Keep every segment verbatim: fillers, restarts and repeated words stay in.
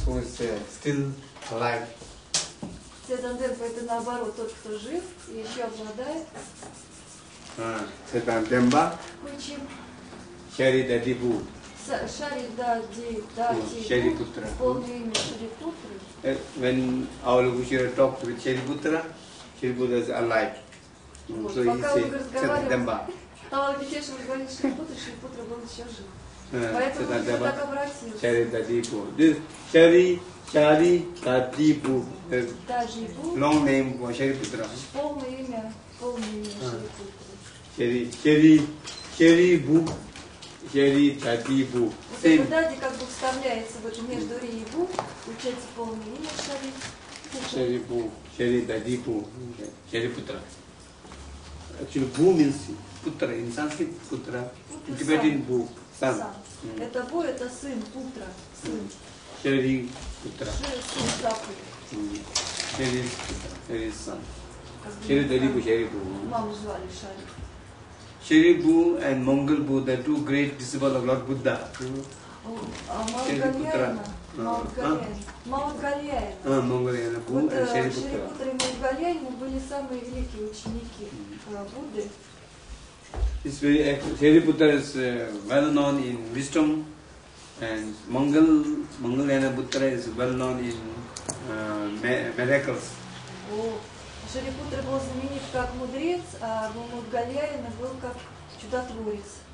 who is uh, still alive. Цветандемба это наоборот тот, кто жив и еще обладает. Цветандемба. Кучим. Шаридадибу. Шаридади, Дади. Шарипутра. Полное имя Шарипутры. When our Lukushira talked with Shariputra, Shariputra is alive. Вот. So Пока he он said разговаривал, Цветандемба. Талакитешев говорит Шарипутра, Шарипутра был еще жив. Поэтому он так обратился. Шаридадибу. This Shari, Shari, Dadibu. Дадибу. Long name for Shariputra. Полное имя, полное имя Шарипутры. Shari, Shari, Sharibu. Шери, Дадибу. Вот это Дади как бы вставляется вот между Ри и Бу, получается полное имя Шари. Шарибу, Шери, Дадибу, Шарипутра. Actually, Bu means Putra in Sanskrit, Putra. In Tibetan, Bu, son. Это Бу, это сын, Путра, сын. Шери, Путра. Сын заповедь. Шери, Путра, Шери, son. Шери, Дадибу, Шарибу. Маму звали Шари. Sharibu and Mangalbu, the two great disciples of Lord Buddha. Маудгальяна. Маудгальяна. А, Мангаляна, Бу Вот and Shariputra. Шарипутра и Маудгальяна были самые великие ученики Будды. It's very, Shariputra is uh, well known in wisdom, and Mangal, Mangalyana Putra is well known in uh, miracles. Шарипутра был знаменит как мудрец, а Маудгальяна был как чудотворец.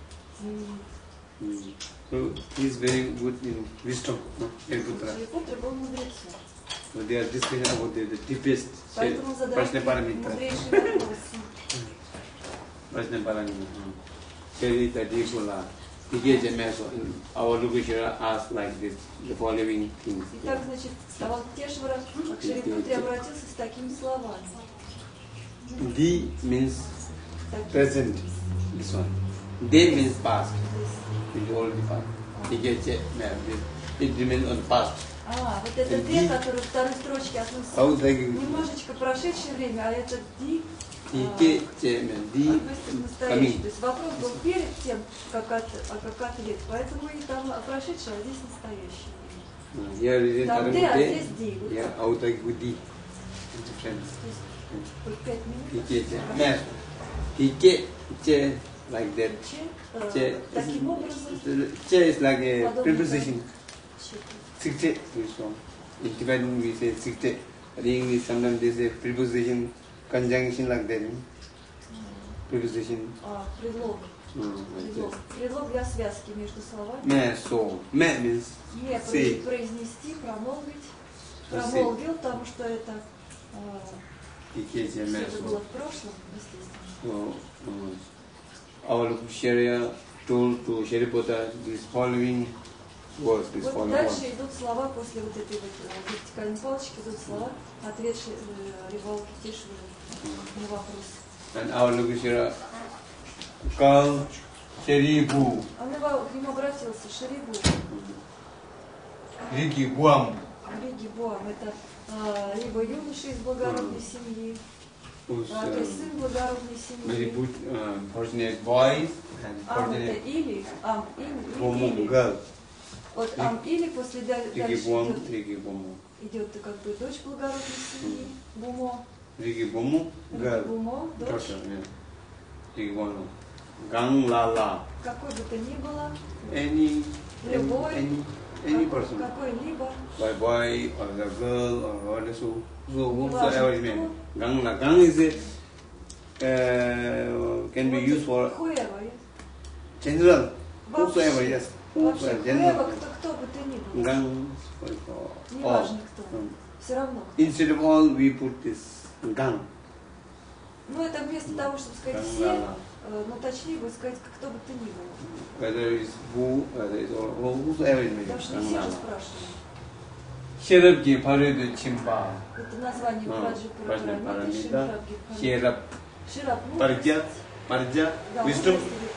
Mm. So he is very good in wisdom, no? Shariputra. Шарипутра был мудрецом. So they are discussing about the, the deepest Поэтому задают мудрейшие вопросы. Prajnaparamita. Shari Dadibula. Our Lukashira asked like this, the following things. Итак, значит, Авалтешвара к Шарипутре обратился с такими словами. D means present, this one. De means past, it already past. It remains on past. А, вот это Д, который в второй строчке относится немножечко прошедшее время, а это Ди. Ди, Ди, настоящий. То есть вопрос был перед тем, как, от, а как ответ. Поэтому и там прошедшее, а здесь настоящее. Там Д, а здесь Ди. Я аутагуди. Пять минут. Тике, че, like that. Че, таким образом. Che is like a preposition. Sikte, in Tibetan we say sikte. In English sometimes they say preposition. Conjunction like that, preposition. А, предлог. Mm, предлог. Предлог для связки между словами. Me, so. Me means Не произнести, промолвить. Промолвил, потому что это а, все это было в прошлом, естественно. So, uh, our Lukashira told to Shariputra this following words, this вот following дальше words. идут слова после вот этой вот вертикальной палочки, идут слова, ответ Авалтешвара на вопрос. And our Lukashira called Sharibu. Он к нему обратился, Шарибу. Рики Буам. Риги Буам, это а, либо юноша из благородной семьи, а, то есть сын благородной семьи. Very good, uh, fortunate boy and Ам это fortunate или, ам или, woman, или. girl. Вот ам или после дальше Рики Буам, идет, Рики Буму. идет как бы дочь благородной семьи, Бумо. Рики Буму, girl. Бумо, дочь. Daughter, yeah. Riki Bummu. Gang Lala. Какой бы то ни было, Any, любой, any, any person. какой-либо. By boy or the girl or whatever, so, so whosoever is meant. Gang La. Gang is a, uh, can be used for general. Whosoever, yes. Вообще, Whosoever, general. кто, кто бы то ни был. Gang for for all. Неважно кто. Все равно. Instead of all, we put this gang. Ну, это вместо того, чтобы сказать все, но точнее будет сказать, кто бы то ни было. Whether it's who, whether it's all, whosoever it may be. Потому что не все же спрашивают. Sherabji Paridu Chimpa. Это название Праджа Парамита. Sherab. Шираб. Парджа. Парджа. Wisdom.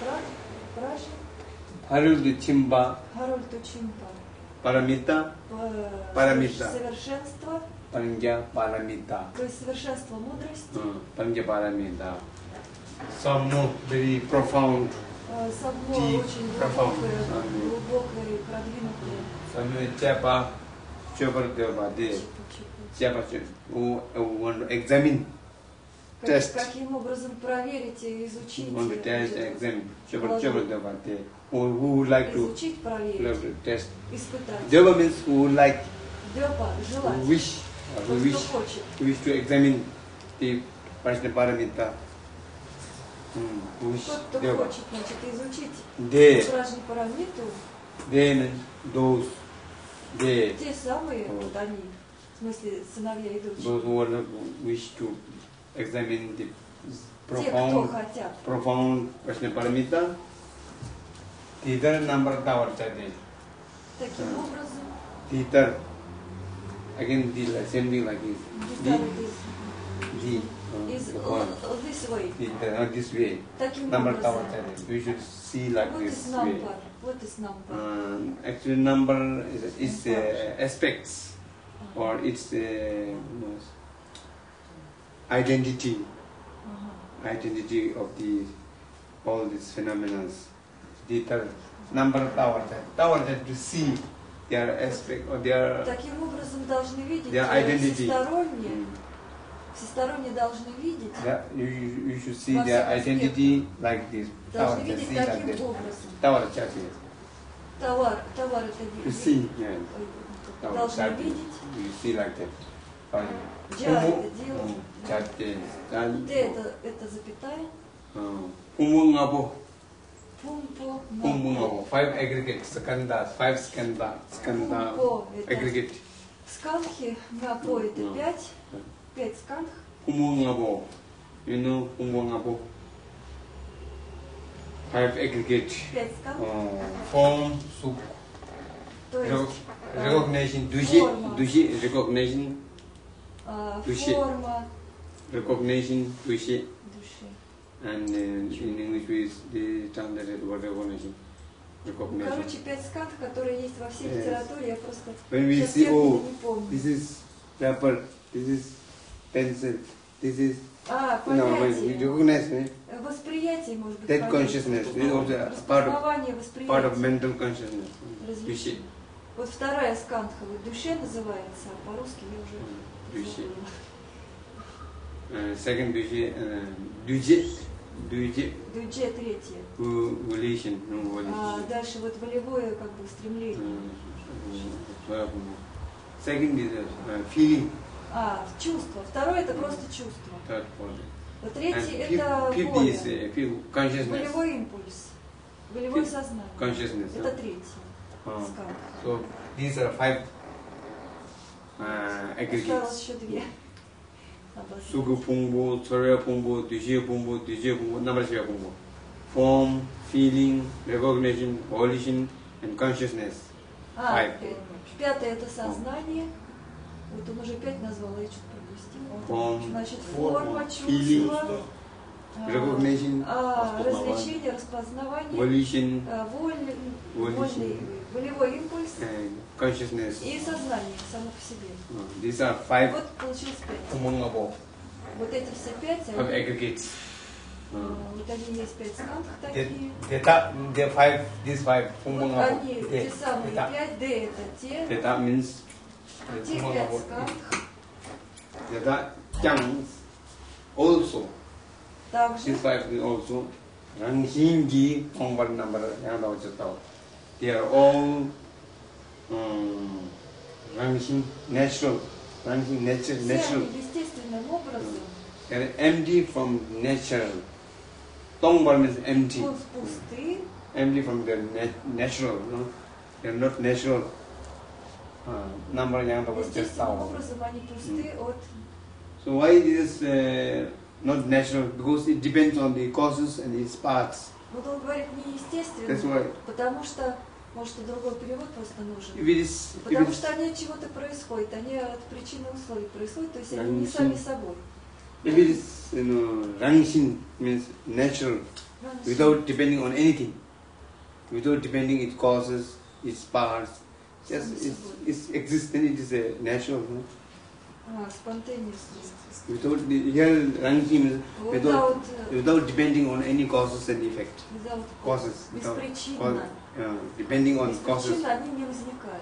Paridu Chimpa. Харольду Чимпа. Парамита. Парамита. Совершенство. Паранджа Парамита. То есть совершенство мудрости. Паранджа Парамита. Some very profound. Самно очень глубокое, глубокое и продвинутое. Some Chapa Чопа-чопа, Чопа-чопа, who want to examine, Как, test, каким образом проверить и изучить? want to test, э, examine, Chopа-chopа, who would like to изучить, проверить, love to test. испытать. Java means who would like, Дёпа, желать. who wish, or Тот, who wish, кто хочет. who wish to examine the Prajnaparamita. Hmm, who wish, Тот, кто Deva. хочет, значит, изучить They, Прajnaparamиту, they means those, they, те самые, Oh. вот они, в смысле, сыновья и дочери. those who want to wish to examine the Те, кто profound, хотят. profound Prajnaparamita, Tithar number tower chate. Таким образом, Tithar, again the same thing like this. гитара The, the, uh, is the point. this way. Tithar, not this way. Таким Number tower образом. chate. We should see like Вот this is way. number. Вот is number. Uh, actually, number is, is uh, aspects or its uh, identity, Ага. identity of the all these phenomena. The third number tower that tower that to see their aspect or their Таким образом должны видеть their э, identity. всесторонне, Mm. всесторонне должны видеть, That you, you, you should see Во their всех identity like this. Tower должны that видеть see like таким this. образом. Tower chat Товар, товар это to ви- see. Yeah. э, Tower должны chat. видеть. You see like that. Fine. Джа Kumu- это делать. Mm, chat, yeah. Т это, это запятая. Uh, Kumungabo, Пумпо. Kumungabo, five aggregates, skanda, five skanda, skanda Kumpo это aggregate. сканхи, гапо это Mm. пять. Пять сканх. Kumungabo, you know Kumungabo. Five aggregate. Пять сканх. Uh, form, soup, То есть recognition, dushi, форма. dushi, recognition, а, души. форма recognition, dushi, души. and uh, in English we the translated word recognition, recognition. Короче, пять сканх, которые есть во всей Yes. литературе, я просто When we сейчас see, термины oh, не помню. this is paper, this is pencil, this is А, no, when we понятие. recognize eh? Восприятие, может быть, that понятие. consciousness, this is also a part of Распознавание part of восприятия. mental consciousness. Dushi, Различие. Вот вторая сканха, вот душе называется, а по-русски я уже Души. забыла. uh, second dushi, uh, duji, duji, Дудже третье. who volition, no А volition. дальше вот волевое как бы стремление. Uh, uh, second is uh, feeling, А, чувство. Второе это просто чувство. third point. Вот And третье fifth, это fifth воля. is uh, feel consciousness, Волевой импульс. Волевое Fifth, сознание. consciousness. Это huh? третье. Uh, Сканха. so these are five uh, Осталось aggregates. еще две. Обозначить. Sugu Pumbo, Sarya Pumbo, Dujya Pumbo, Dujya Pumbo, Namasya Pumbo. Form, feeling, recognition, volition, and consciousness. А, Five. э, пятое это сознание. Вот он уже пять назвал, я что-то пропустила. Form, Значит, форма, форма, feeling, чувство, а, recognition, а, распознавание. развлечение, распознавание, volition, а, вольный, Volition. вольный, волевой импульс and consciousness. и сознание само по себе. Uh, these are five Вот получилось пять. umungabo, Вот эти все пять, five они, aggregates. а, Uh, вот они есть пять сканх they, такие. they, ta- they five, these five Вот umungabo. они, They, те самые they, пять, Д это те, Theta means те пять umungabo. сканх. Theta Chang also. Также These five is also Ranghingi Ongbar number. They are all um, Ranghin natural. Ranghin nature, все natural. они естественным образом They are empty from natural. Tongbar means empty. пу- пусты, Empty from their nat- natural. No? They are not natural. Uh, number yang was just естественным our. образом они пусты от. So why it is uh, not natural? Because it depends on the causes and its parts. Вот он говорит That's неестественно, why потому что, может, и другой перевод просто нужен. if it is, if Потому it что is, они от чего-то происходят, они от причины условий происходят, то есть они Они не все- сами собой. if it is, you know, Rangshin means natural, without depending on anything, without depending its causes, its parts, just it's, it's existent. It is a natural. No? А, spontaneously. Without the here Rangshin means without Without, э, without depending on any causes and effect. without Causes. Without, беспричинно. cause, uh, depending on Без causes. причин они не возникают.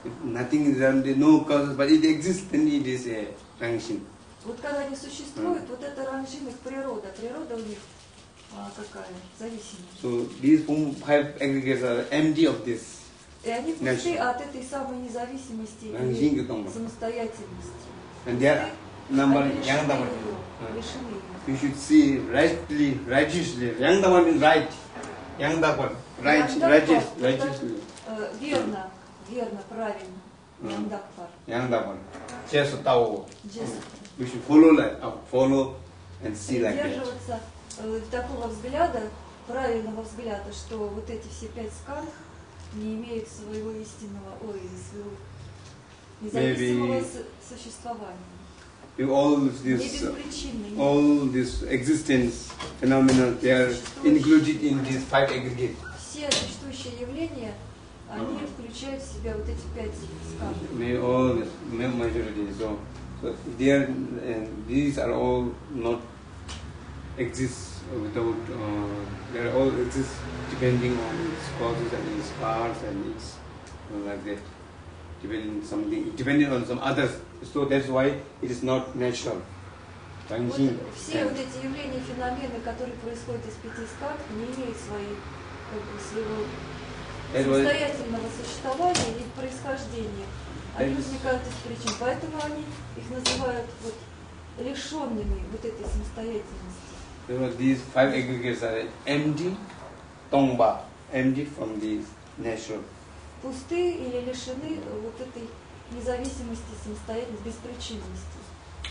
nothing is there, no causes, but it exists, then it is a Rangshin. Вот когда они существуют, mm. вот это Рангшин их природа. Природа у них а, какая? Зависимость. So these five aggregates are empty of this. И они пусты от этой самой независимости и самостоятельности. And their number yang dhamma. You should see rightly, righteously. Yang dhamma means right. Yang dhamma, right, righteous, righteously. Верно, верно, правильно. Yang dhamma. Yang dhamma. Just tao. We should follow like, follow and see like that. Держаться такого взгляда, правильного взгляда, что вот эти все пять скандх не имеют своего истинного, ой, своего независимого существования. All this, all this existence phenomena, they are included in these five aggregates. Все существующие явления, они включают в себя вот эти пять скандх. May all majority, so, so they are, and these are all not exist without, uh, they are all exist depending on its causes and its parts and its, you know, like that, depending on something, depending on some others. So that's why it is not natural. Вот все вот эти явления, феномены, которые происходят из пяти скандх, не имеют своей, как бы, своего самостоятельного существования и происхождения. Они возникают из причин, поэтому они их называют вот лишенными вот этой самостоятельности. So these five aggregates are empty, tongba, empty from the natural. Пусты или лишены вот этой независимости, самостоятельности, беспричинности.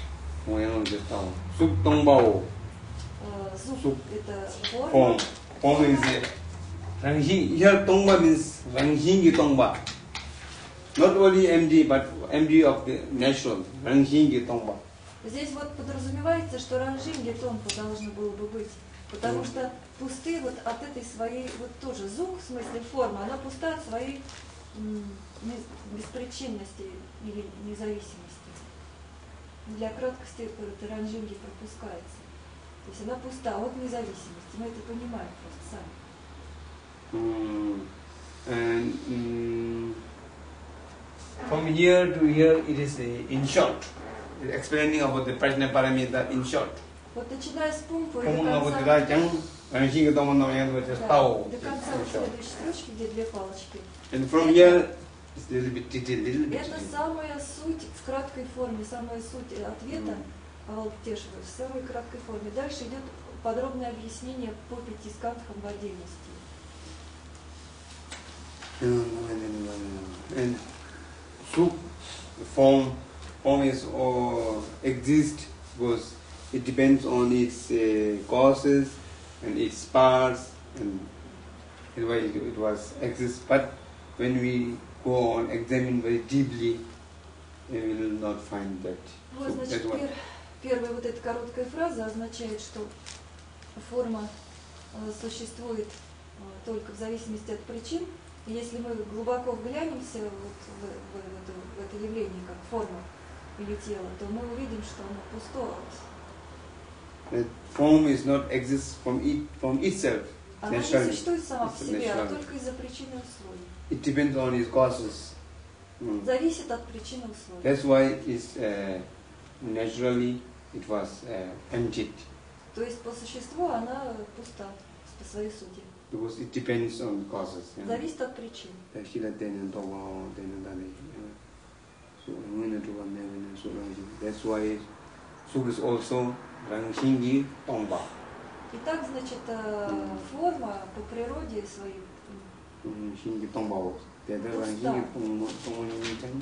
Сук тонgbao. Сук это форма. Form is rangxing. Here tongba means rangxing tongba. Not only empty, but empty of the natural. Rangxing tongba. Здесь вот подразумевается, что ранжинги тонко должно было бы быть, потому что пусты вот от этой своей, вот тоже звук, в смысле форма, она пуста от своей беспричинности или независимости. Для краткости это ранжинги пропускается. То есть она пуста от независимости, мы это понимаем просто сами. Mm. And, mm, from here to here it is a, in short. Explaining about the Prajna Paramita in short. Вот начиная с пункта до конца, да, до конца следующей строчки, где две палочки. And from here it's a little bit detailed, little bit. Это самая суть в краткой форме, самая суть ответа Авалокитешвары в самой краткой форме. Дальше идет подробное объяснение по пяти скандхам в отдельности. And so form form is or exist because it depends on its uh, causes and its parts, and why it, it was exists. But when we go on examine very deeply, we will not find that. Вот, so значит, пер, первая вот эта короткая фраза означает, что форма э, существует э, только в зависимости от причин. И если мы глубоко вглянемся вот в, в, в, это, в это явление как форма или тело, то мы увидим, что оно пусто от... Form is not exists from it from itself. Она не существует сама по себе, а только из-за причин и условий. It depends on its causes. Mm. Зависит от причин и условий. That's why it's uh, naturally it was uh, emptied. То есть по существу она пуста по своей сути. Because it depends on causes. Зависит от причин. That's why Suk is also Rangxingi Tongba. Итак, значит, форма по природе своей. Rangxingi Tongba. The other Rangxingi Tongba.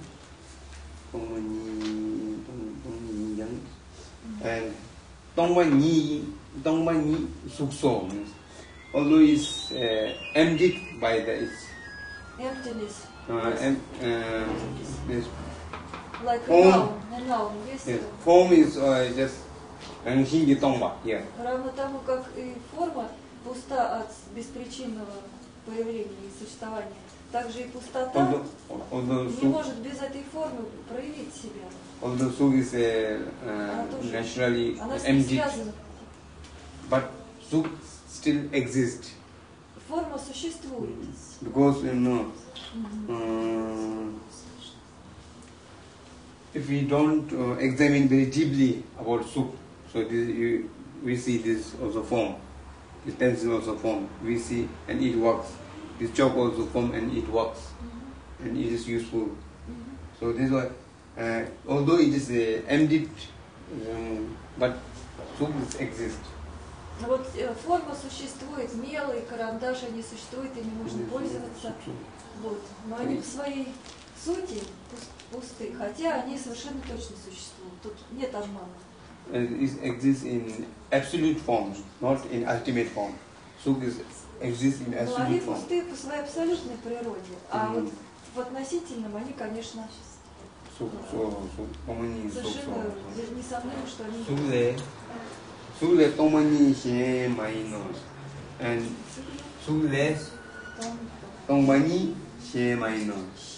And Tongba Ni, Tongba Ni Sukso means, although it's uh, emptied by the its emptiness. Uh, yes. em, uh, yes. Like form, a noun, a noun, yes. Yes. Form is uh, just Rangxingi Tongba here. Равно тому, как и форма пуста от беспричинного появления и существования, также и пустота although, although не может без этой формы проявить себя. Although Suk is uh, uh, naturally empty, but Suk still exists. Форма существует. Because you know, mm-hmm. uh, if we don't uh, examine very deeply about soup, so this, you, we see this also form, this pencil also form, we see and it works. This chalk also form and it works, mm-hmm. and it is useful. Mm-hmm. So this is why, uh, although it is uh, emptied, um, but soup exists. Вот э, форма существует, мелы, карандаш, они существуют, ими можно пользоваться. Вот. Но они по своей сути пусты, хотя они совершенно точно существуют. Тут нет обмана. It exists in absolute form, not in ultimate form. Soup is exists in absolute form. Но они пусты по своей абсолютной природе, а вот в относительном они, конечно, совершенно несомненно, что они... Sule tomani she minus and sule tomani she minus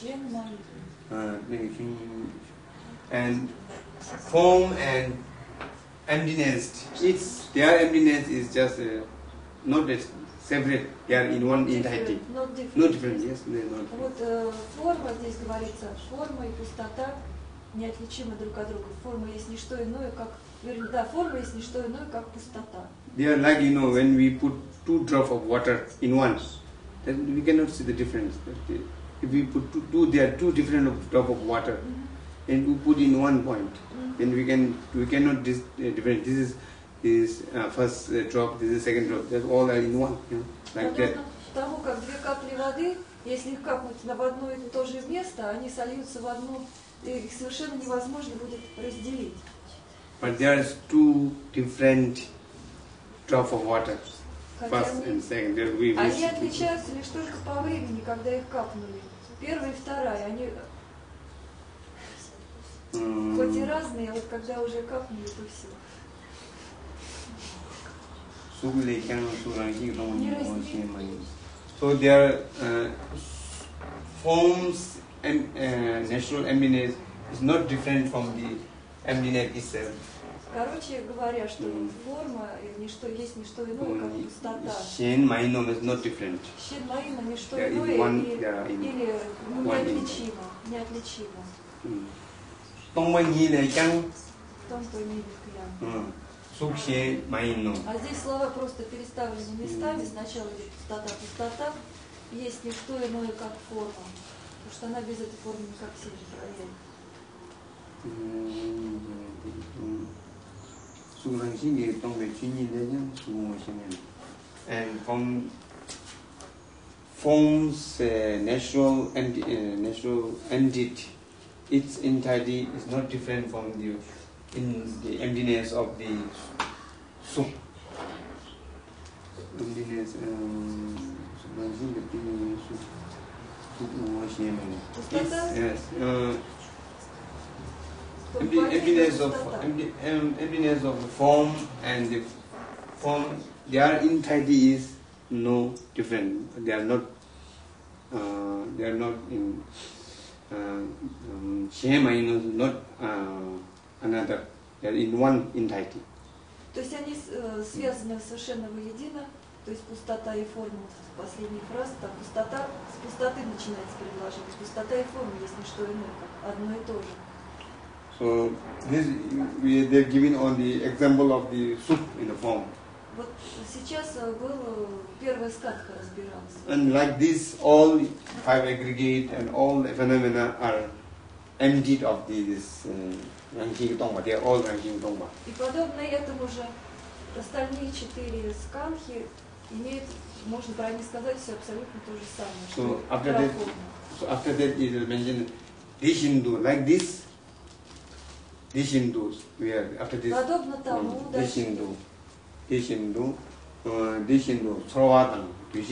and form and emptiness. It's their emptiness is just uh, not as separate. They are in one entirety. Not different. Not different. Yes, they are not. Вот э, форма здесь говорится, форма и пустота неотличимы друг от друга. Форма есть не что иное, как Да, форма есть не что иное, как пустота. They are like, you know, when we put two drops of water in one, then we cannot see the difference. If we put two, two there are two different drops of water, mm-hmm. and we put in one point, mm-hmm. then we can we cannot dis, uh, different. This is is uh, first uh, drop, this is second drop. That's all are in one, you know, like that. Потому как две капли воды, если их капнуть на одно и то же место, они сольются в одно, и их совершенно невозможно будет разделить. But there is two different drops of water, Хотя first они, and second. There we они отличаются лишь только по времени, когда их капнули. Первая и вторая, они mm. хоть и разные, а вот когда уже капнули, то все. So their uh, forms and uh, natural emptiness is not different from the emptiness itself. Короче говоря, что mm. форма не что, есть не что иное, как пустота. Shen Mainom is not different. Shen Mainom не что иное one, или, или неотличимо. неотличимо. Том Маньи Ле Кян. Том Маньи Ле Кян. Сук Shen Mainom. А здесь слова просто переставлены местами. Сначала идет пустота, пустота. Есть не что иное, как форма. Потому что она без этой формы никак себе не проявит. And from forms uh, natural and uh, natural ended, its entirety is not different from the in the emptiness of the soup. Emptiness. Um, yes. Uh, Emptiness of empty, um, emptiness of the form and the form, their entirety is no different. They are not. Uh, they are not in. Shame uh, um, not uh, another. They are in one entirety. То есть они э, связаны совершенно воедино. То есть пустота и форма. Последняя фраза, там пустота, с пустоты начинается предложение. Пустота и форма есть не что иное, как одно и то же. So this we they are given on the example of the soup in the form. Вот сейчас была первая сказка разбиралась. And like this, all five aggregate and all the phenomena are emptied of this ranking tongba. They are all ranking tongba. И подобно этому же остальные четыре сканхи имеют, можно про них сказать, все абсолютно то же самое. So after that, so after that it is mentioned this Hindu like this. This Hindu, we are after this. Подобно тому, um, this Hindu, this Hindu, uh, this Hindu, Sravatan,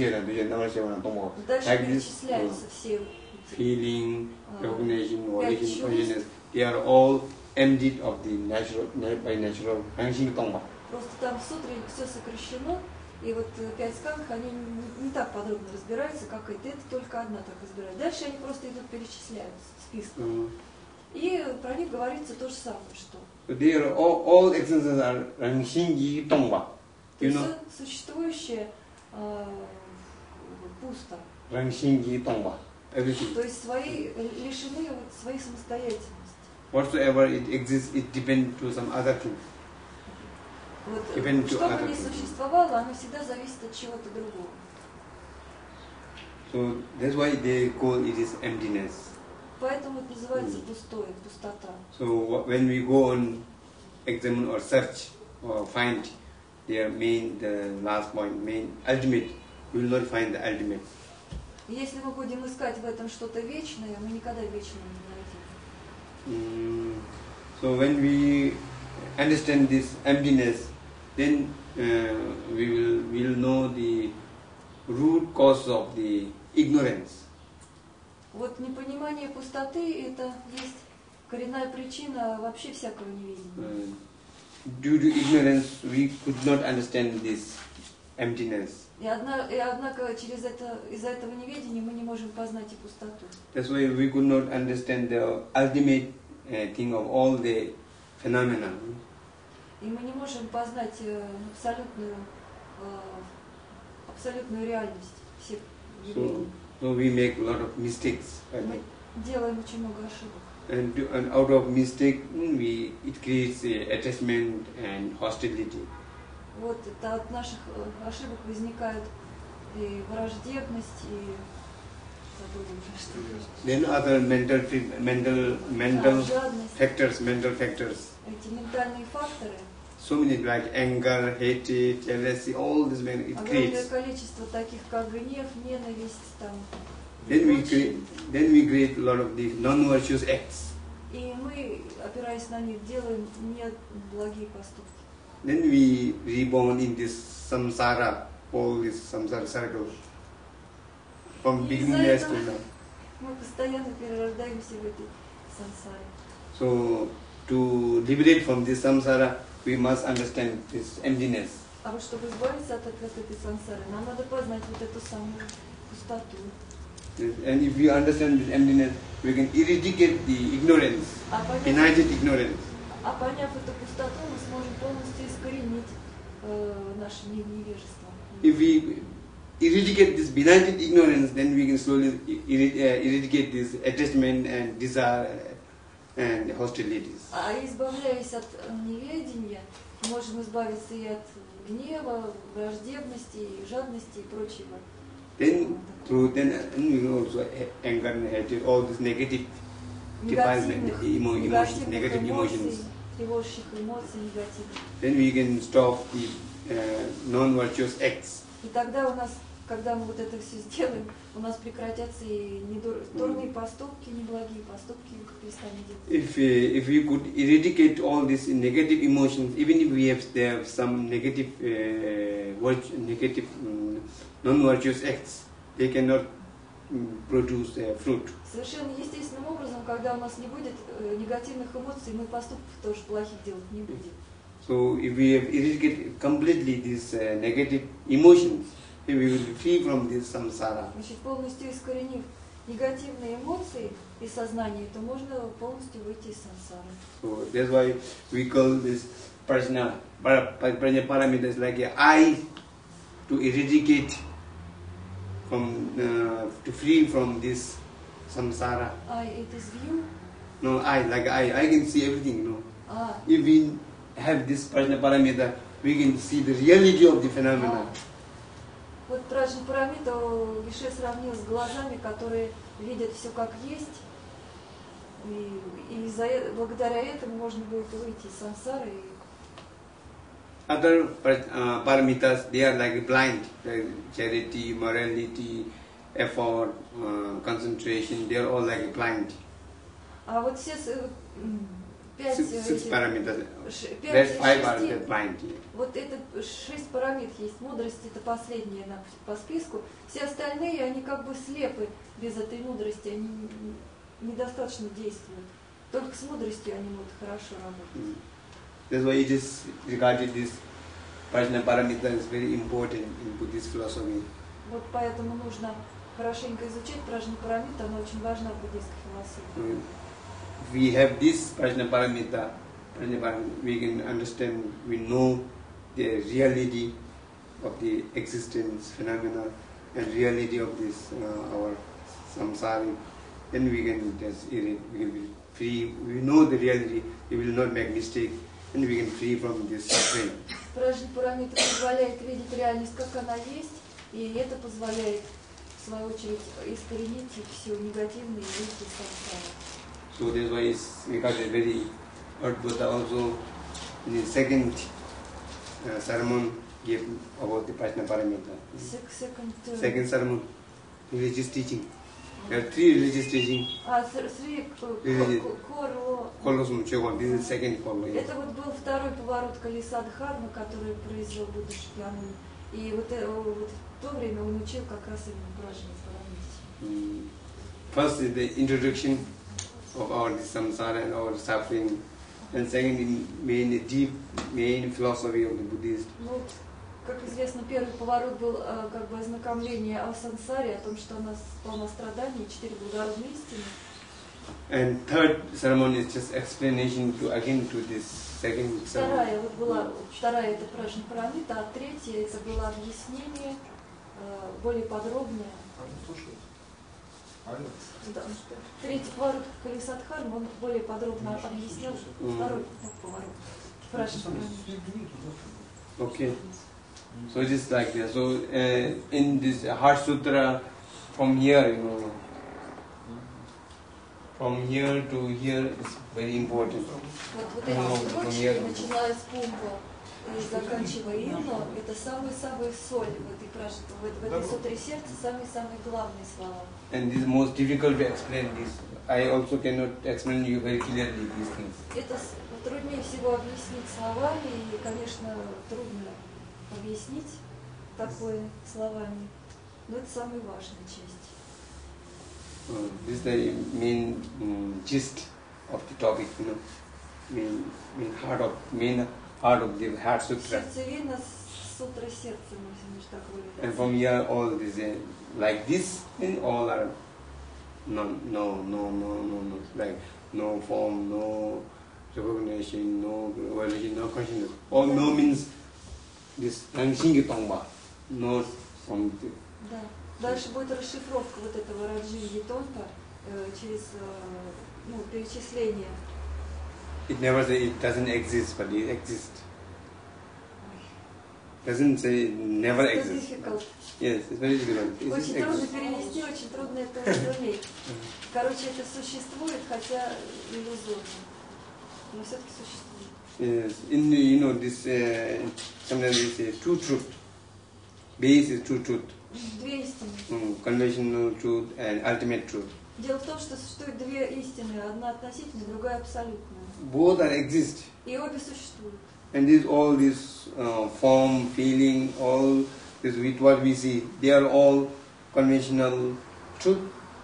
like this. Uh, feeling, recognition, volition, consciousness, they are all emptied of the natural, by natural ranking tongba. Просто там в сутре все сокращено, и вот пять сканх, они не так подробно разбираются, как это, это только одна так разбирается. Дальше они просто идут перечисляются списком. И про них говорится то же самое, что. They are all, all existences are ranking tongba. То есть существующее э, пусто. Ranking tongba. Everything. То есть свои лишены своей самостоятельности. whatsoever it exists, it depends to some other thing. Вот, Depend to что бы other ни thing. существовало, оно всегда зависит от чего-то другого. So that's why they call it is emptiness. Поэтому это называется Mm. пустое, пустота. So wh- when we go on examine or search or find their main, the last point, main ultimate, we will not find the ultimate. И если мы будем искать в этом что-то вечное, мы никогда вечного не найдем. Mm, so when we understand this emptiness, then uh, we will we will know the root cause of the ignorance. Вот непонимание пустоты – это есть коренная причина вообще всякого неведения. Uh, due to ignorance, we could not understand this emptiness. И, одна, и однако через это, из-за этого неведения мы не можем познать и пустоту. That's why we could not understand the ultimate uh, thing of all the phenomena. И мы не можем познать э, абсолютную, э, абсолютную реальность всех явлений. So, so we make a lot of mistakes. I Мы think. делаем очень много ошибок. And, to- and out of mistake, mm, we it creates uh, attachment and hostility. Вот это от наших э, ошибок возникают и враждебность, и забыла уже что. Then other mental tri- mental mental А, жадность. factors, mental factors. Эти ментальные факторы, So many like anger, hatred, jealousy, all this man it огромное creates. количество таких, как гнев, ненависть, там, и Then we прочее. create then we create a lot of the non-virtuous acts. И мы, опираясь на них, делаем неблагие поступки. Then we reborn in this samsara, all this samsara circle. From И beginning из-за as to этого now. мы постоянно перерождаемся в этой сансаре. So to liberate from this samsara, we must understand this emptiness. А вот чтобы избавиться от, от этой сансары, нам надо познать вот эту самую пустоту. And if we understand this emptiness, we can eradicate the ignorance, А поняв, benighted ignorance. а поняв эту пустоту, мы сможем полностью искоренить э, наше не- невежество. If we eradicate this benighted ignorance, then we can slowly er- uh, eradicate this attachment and desire and hostilities. А избавляясь от э, неведения, можем избавиться и от гнева, враждебности, и жадности и прочего. Then through then uh, we can also ha- anger and hatred, all this negative defilement, Негативных, emo- emotions, негативных negative эмоций, emotions. тревожащих эмоций, негативных. Then we can stop the uh, non-virtuous acts. И тогда у нас, когда мы вот это все сделаем, у нас прекратятся и недур- дурные поступки, неблагие поступки перестанут делать. If uh, if we could eradicate all these negative emotions, even if we have there have some negative uh, virtu- negative um, non-virtuous acts, they cannot um, produce uh, fruit. Совершенно естественным образом, когда у нас не будет э, негативных эмоций, мы поступков тоже плохих делать не будем. So if we have eradicated completely these uh, negative emotions, then we will be free from this samsara. Значит, полностью искоренив негативные эмоции и сознание, то можно полностью выйти из сансары. So that's why we call this prajna, para- prajna paramita is like a eye to eradicate from uh, to free from this samsara. А it is view? No, I like I I can see everything. You know, А, if we have this prajna paramita, we can see the reality of the phenomena. вот Праджна Парамита Више сравнил с глазами, которые видят все как есть. И, и за, э- благодаря этому можно будет выйти из сансары. И Other praj- uh, paramitas, they are like blind, like charity, morality, effort, uh, concentration. They are all like blind. А вот все с- э, м, пять, Six, э, six этих- parameters. ш- There's пять five шести- parameters blind. вот это шесть парамид есть. Мудрость это последняя на- по списку. Все остальные, они как бы слепы без этой мудрости, они н- недостаточно действуют. Только с мудростью они могут хорошо работать. Mm. That's why it is regarded this prajna paramita is very important in Buddhist philosophy. Вот поэтому нужно хорошенько изучать Праджна Парамита, она очень важна в буддийской философии. Mm. If we have this prajna paramita, prajna paramita, we can understand, we know the reality of the existence phenomena and reality of this uh, our samsara. Then we can just we can be free, we know the reality, we will not make mistake, and we can free from this suffering. Пражни Парамита позволяет видеть реальность, как она есть, и это позволяет, в свою очередь, искоренить все негативные мысли самсары. So that's why it's, we got a very Lord Buddha also in his second uh, sermon gave about the Prajna Paramita. Second, uh, second sermon, religious teaching. There are three religious teaching. А, Сри Корло. This is second Koрло. Это вот был второй поворот колеса Дхармы, который произвел Будда Шакьямуни. И вот, вот в то время он учил как раз именно Пражни Парамите. First is the introduction of our samsara and our suffering, and second, the main deep main philosophy of the Buddhist. Ну, как известно, первый поворот был э, как бы ознакомление о сансаре, о том, что она полна страданий, четыре благородные истины. And third ceremony is just explanation to again to this second ceremony. Вторая вот была, вторая это Пражни Парамита, а третья это было объяснение э, более подробное. Да. Третий поворот колеса Дхармы, он более подробно объяснил mm. второй поворот. Пражни Парамита. Okay. So it is like that. So uh, in this Heart Sutra, from here, you know, from here to here is very important. Вот, вот эти строчки, начиная с пункта и заканчивая Инно, это самые-самые соль в этой пражне, в, в этой сутре сердца, самые-самые главные слова. And this is most difficult to explain this. I also cannot explain you very clearly these things. Это труднее всего объяснить словами, и, конечно, трудно объяснить такое словами, но это самая важная часть. Uh, this is the main um, gist of the topic, you know, main main heart of main heart of the Heart Sutra. Сердцевина сутра сердца, можно так выразить. And from here, all this uh, like this, and all are no, no, no, no, no, no, like no form, no recognition, no relation, no consciousness. All no means this Rangshingi Tongba, not from the. Да. Дальше будет расшифровка вот этого Раджинги Тонпа э, через э, ну, перечисление. It never say it doesn't exist, but it exists. Doesn't say it never It's exists. difficult. Yes, it's very difficult. It Очень трудно exists. перевести, очень трудно это разуметь. Короче, это существует, хотя иллюзорно, но все-таки существует. Yes, in the, you know this uh, sometimes we say true truth. Base is true truth. Две истины. Mm, conventional truth and ultimate truth. Дело в том, что существует две истины, одна относительная, другая абсолютная. Both are exist. И обе существуют. And this all this uh, form, feeling, all this with what we see, they are all conventional truth.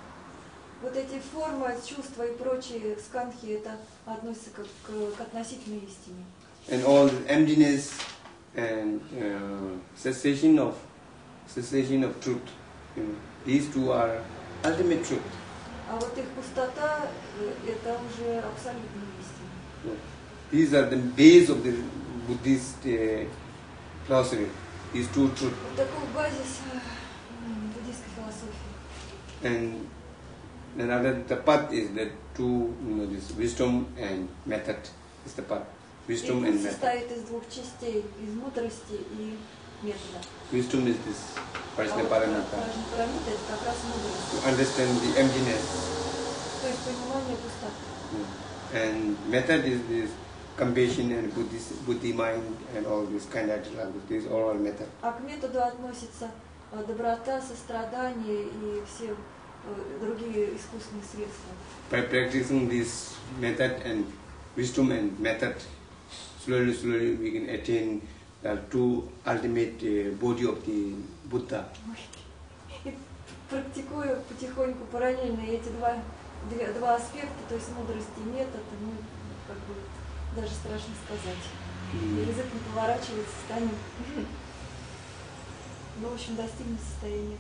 Вот эти формы, чувства и прочие сканхи, это относится к, к, к относительной истине. And all the emptiness and uh, cessation of cessation of truth. You know, these two are ultimate truth. А вот их пустота, это уже абсолютная истина. These are the base of the Buddhist uh, philosophy. These two truths. Вот такой базис буддийской философии. And another the path is the two, you know, this wisdom and method is the path. Wisdom and method. Состоит из двух частей, из мудрости и метода. Wisdom is this Prajna Paramita. Прajna Paramita это как раз мудрость. To understand the emptiness. То есть понимание пустоты. And method is this compassion and Buddhist, Buddhi mind and all this kind of language. These are all method. А к методу относится доброта, сострадание и все другие искусственные средства. By practicing this method and wisdom and method, slowly, slowly we can attain the true ultimate uh, body of the Buddha. И практикуя потихоньку параллельно эти два, две, два аспекта, то есть мудрость и метод, ну, как бы даже страшно сказать. Mm. Язык не поворачивается, станем. Ну, в общем, достигнем состояния.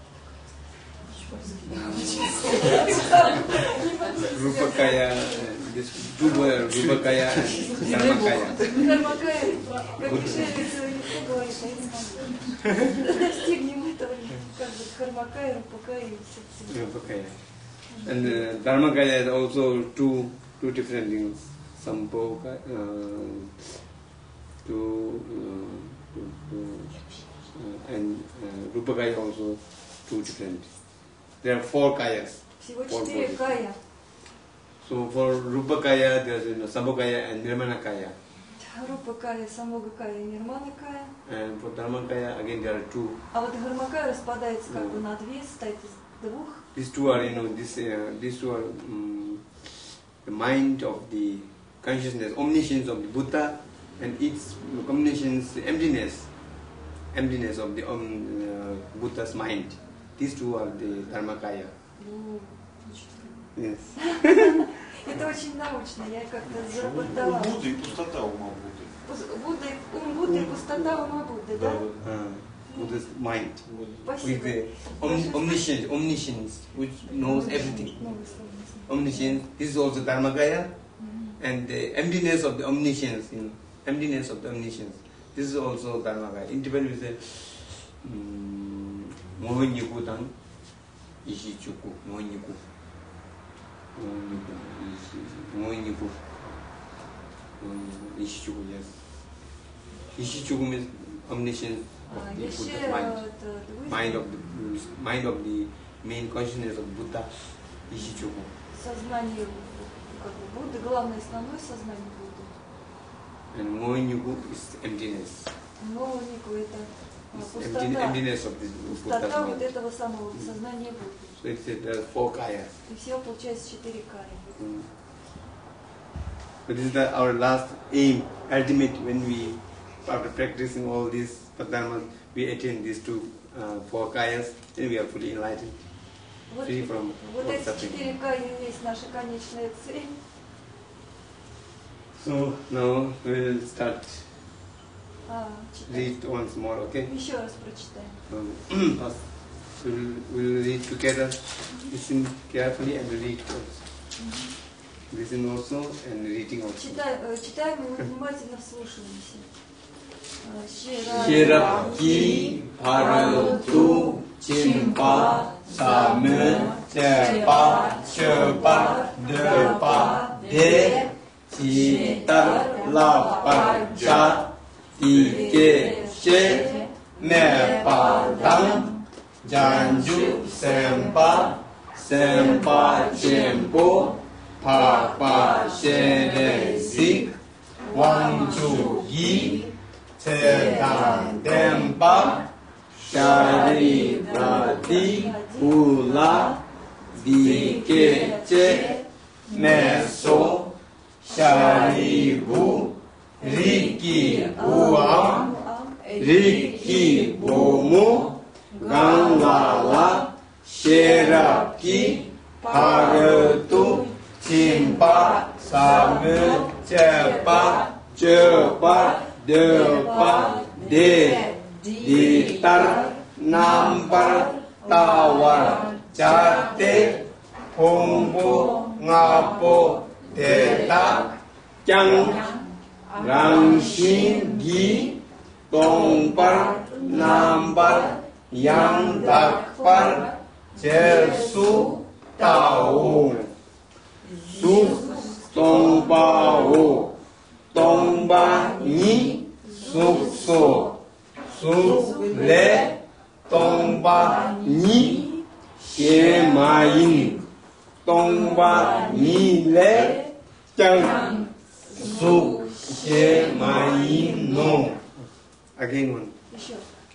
Rupakaya, this two words, Rupakaya and Dharmakaya. Dharmakaya, как решается, легко говорить, а я не могу. Достигнем этого, как бы, Дхармакая, Рупакая и все. Rupakaya. And uh, Dharmakaya is also two two different things. Sambhogakaya, uh, two, uh, two, two uh, and uh, Rupakaya also two different. There are four kayas. Всего Four четыре bodies. кая. So for Rupakaya, there's you know, Sambhogakaya and Nirmanakaya. Рупа кая, самога кая и нирмана кая. And for Dharmakaya, again there are two. А вот Дхармакая распадается как бы на две, состоит из двух. These two are, you know, this, uh, these two are um, the mind of the consciousness, omniscience of the Buddha, and its combinations, the emptiness, emptiness of the um, uh, Buddha's mind. These two are the Dharmakaya. Ну, Yes. это очень научно, я как-то У зарапортовала. Будды и пустота ума Будды. Будда, ум Будды и пустота ума Будды, да? Uh, Buddha's mind. With Спасибо. the om- omniscience, omniscience, which knows everything. Новое слово не знаю. Omniscience. This is also Dharmakaya, Мгм. and the emptiness of the omniscience, you know, emptiness of the omniscience. This is also Dharmakaya. In Tibetan we say, Mohanyiku Tang, Ishichuku, Mohanyiku. Mohanyiku. Ishichuku, yes. Ishichuku means omniscience А, of the Еще Buddha's mind. это двое- Mind of the mind of the main consciousness of Buddha, Ishichuku. сознание как бы Будды, главное основное сознание Будды. And Mohanyiku is emptiness. Но Нику это а, It's пустота. empty, emptiness of the Buddha's Пустота вот mind. этого самого сознания Будды. So it's uh, there are four kayas. И всего получается четыре кая. Mm. So this is the, our last aim, ultimate, when we, after practicing all these dharmas, we attain these two, uh, four kayas, then we are fully enlightened, Вот, free from вот all эти suffering. четыре кая и есть наша конечная цель. So now we will start, А, читать. read once more, okay? Еще раз прочитаем. Um, us- we'll, we'll read together, listen carefully and read also. Listen also and reading also. Читаем, э, читаем и мы внимательно вслушиваемся. А, Shiraki Bharatu Chimpa Samu Chepa Chepa Depa De Chitar Lapaja Tike She Mepa Dam Janju Sempa Sempa Chempo Papa Shere Zik Wang Chu Yi Tedan Dempa Shari Prati Ula Dikeche Meso Shari Bu Riki Uam Riki Bomu Ganlala Sheraki Paratu Chimpa Samu Chepa Chepa Depa De Ditar Nampar Tawar Jate Hombo Ngapo Deta Chang Rangshin Gi Tongpar Nampar Yang Dakpar Jesu Tao Su Tongpao Tongba Ni Suk So Suk Le Tongba Ni Xie Ma Yin Tongba Ni Le Chang Suk Xie Ma Yin No. Again one. Еще.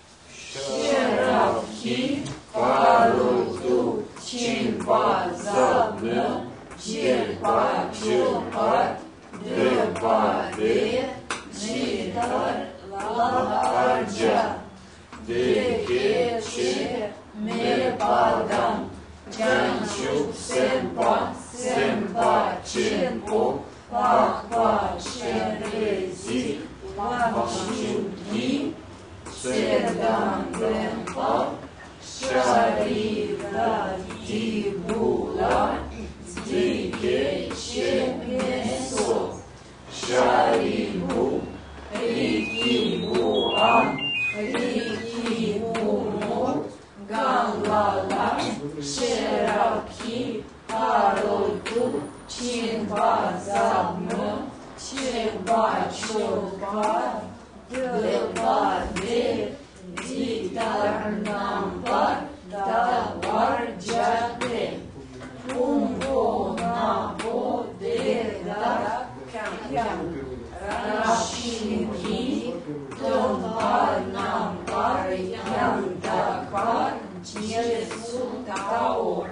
Шерахи Паруту Чимпа Забу Чирпа Чупа Депа Де Джитар Лахаджа Декече Мепадам Джанчук Семпа Семпа Чемпо Пахпа Шерези Пахчуги Седан Демпа Шарива Дибула Дикече Месо Шарибу Рики Буам Рики Буму Ганлала Шераки Bachopar, Devade, Ditarnampar, Davarjate, Umbo Napo Deda Kyam, Rashiki, Tombarnampar, Yantakar, Jesutao,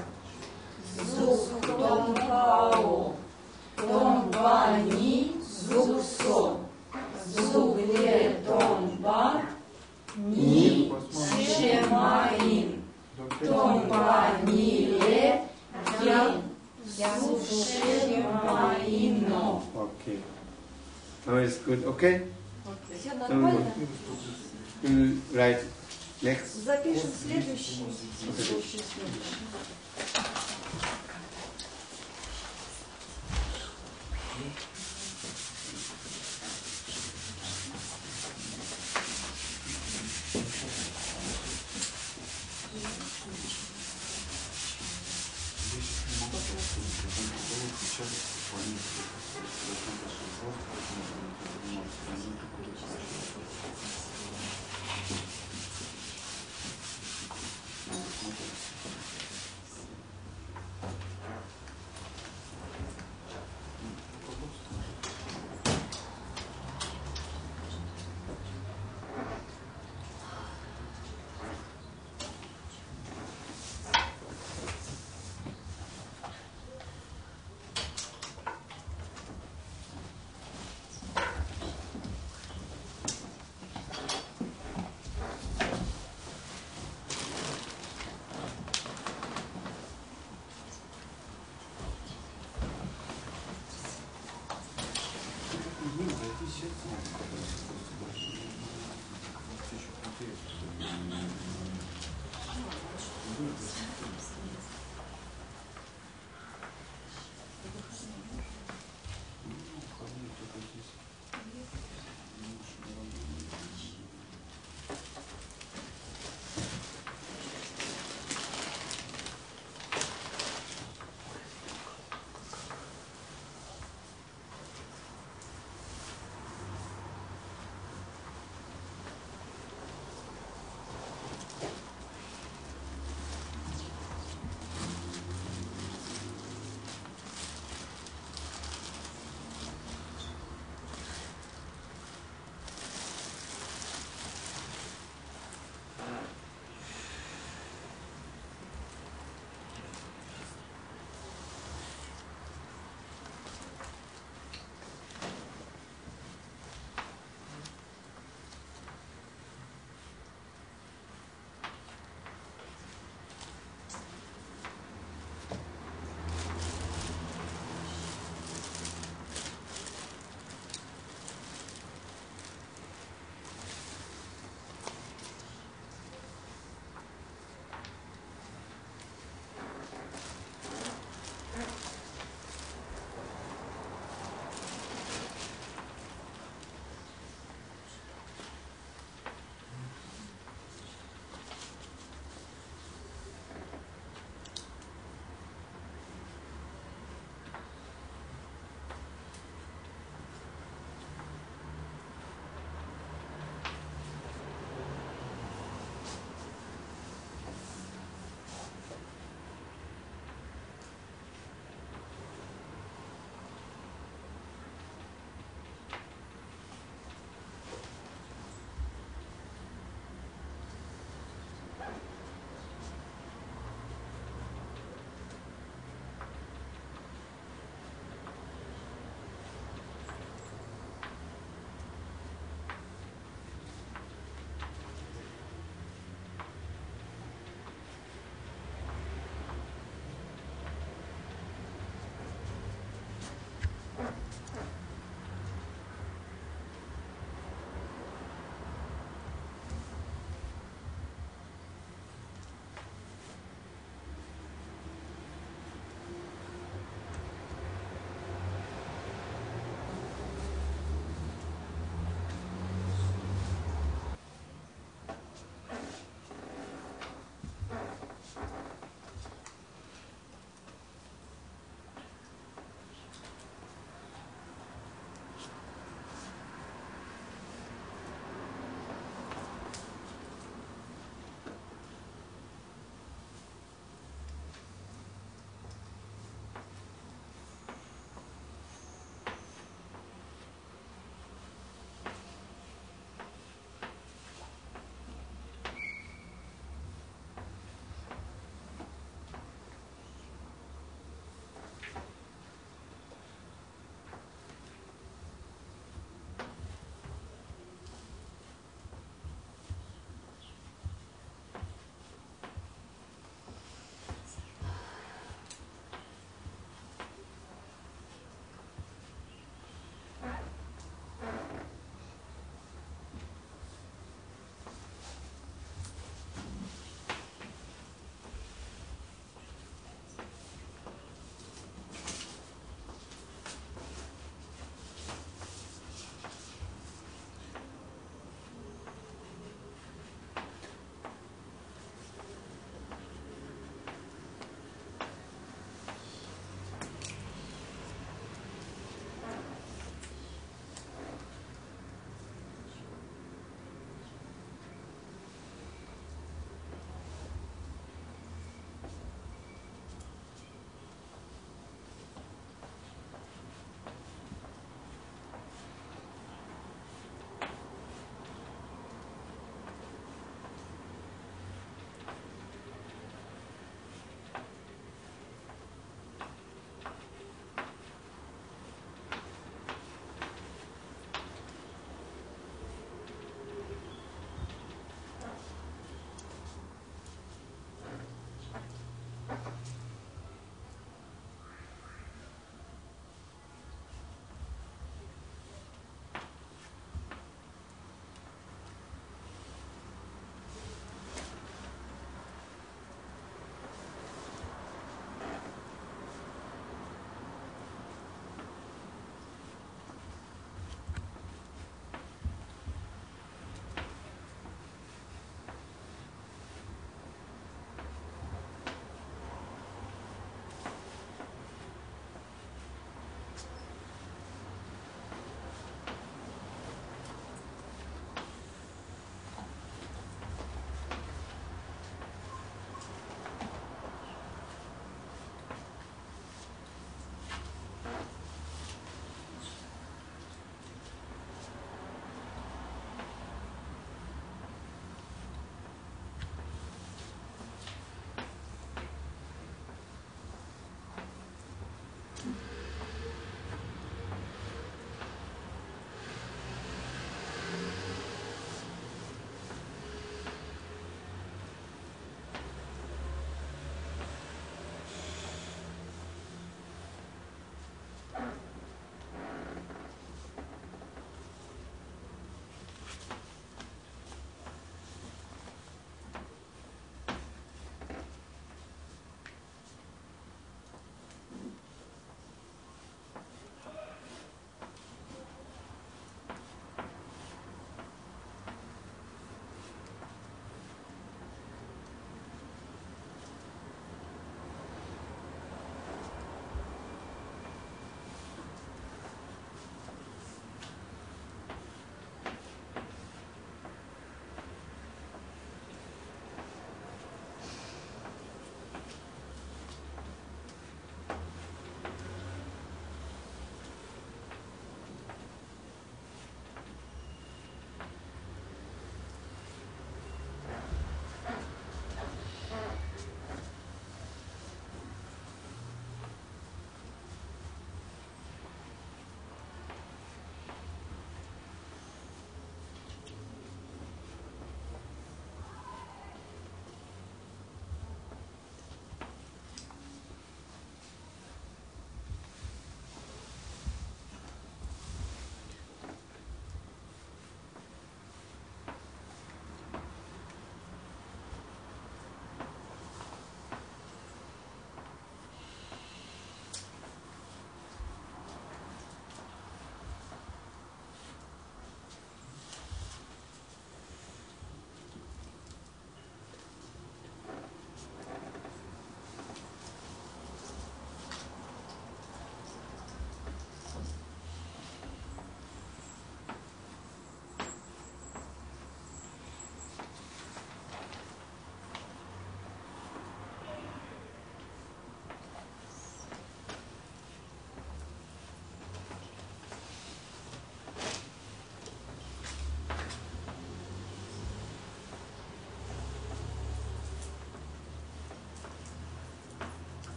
Zuktongpao, Tombani, Zukso, Zugle Tomba, Ni Shemaim, Tombanile, Yasushemaino. Okay. Now it's good, okay? Все Now нормально? we'll write next. Запишем следующий.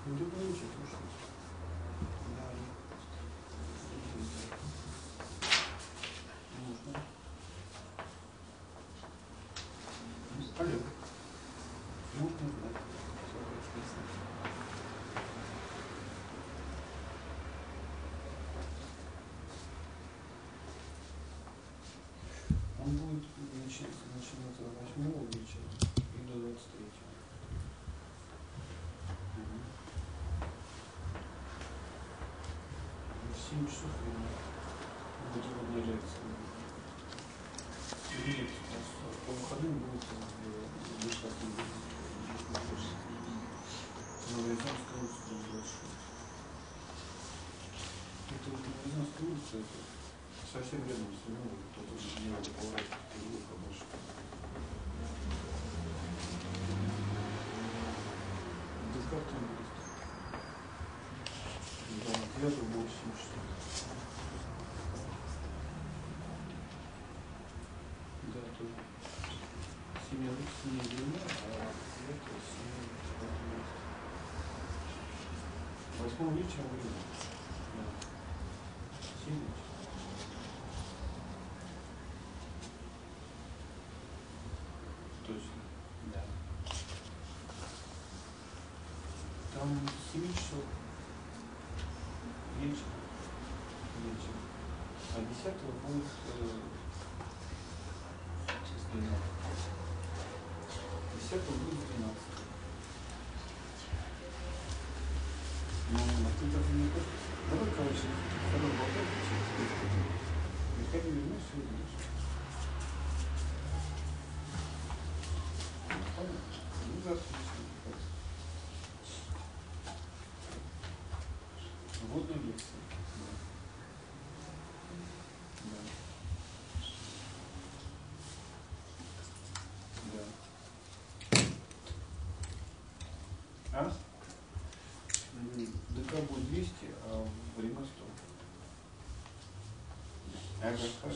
Ну, ты получишь, слушай. Да. Можно. Алло. Можно, да. Все расписано. Он будет начинаться, начинаться восьмого вечера и до двадцать третьего. Угу. В семь часов я буду водной лекции. Нет, по выходным будет выходным. На Рязанской улице будет большой. Это вот на Рязанской улице, это совсем рядом с Львовом, кто-то не надо поворачивать, переулка больше. Без карты не будет. Да, девятого было семь часов. Да, тоже. Семья не длина, а это семья. Восьмого вечера время. Да. Семь вечера. Точно. Да. Там семь часов. Вечер. Вечер. А десятого будет э, двенадцать. Десятого будет двенадцать. Ну, а ты так и не хочешь? Давай, короче, второй болтай, приходи, вернусь, и вернусь. Понятно? Ну, завтра начнем. Водная лекция. Да. Да. А? ДК будет двести, а время сто. Ага, хорошо.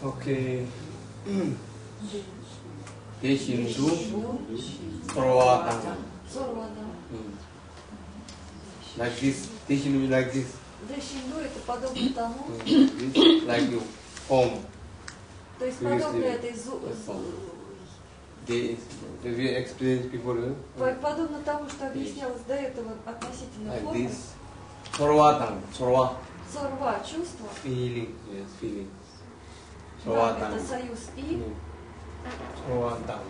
Okay. Deshindu Sorvatang. Сорвана. Like this. Deshindu like this. Дешинду это подобно тому, This, like you home. то есть Previously, подобно этой зу- yes. зу- They, they we experienced before. по- подобно тому, что объяснялось до этого относительно Like формы, this. Sorvatang. Sorva. сорва чувства, Feeling. Yes, feeling. да, Sorvatang. это союз и, Sorvatang.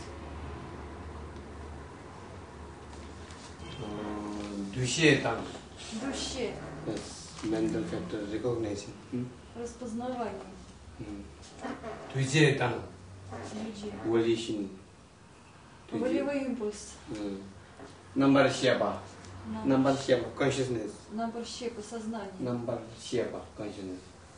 Dushetang. душе, Yes, mental factor recognition. Hmm? распознавание, Dushetang. людей, Volition. волевой импульс, Hmm. Number Shepa. нам- Number Shepa. Consciousness. набор щепа, сознание. Number Shepa. Consciousness.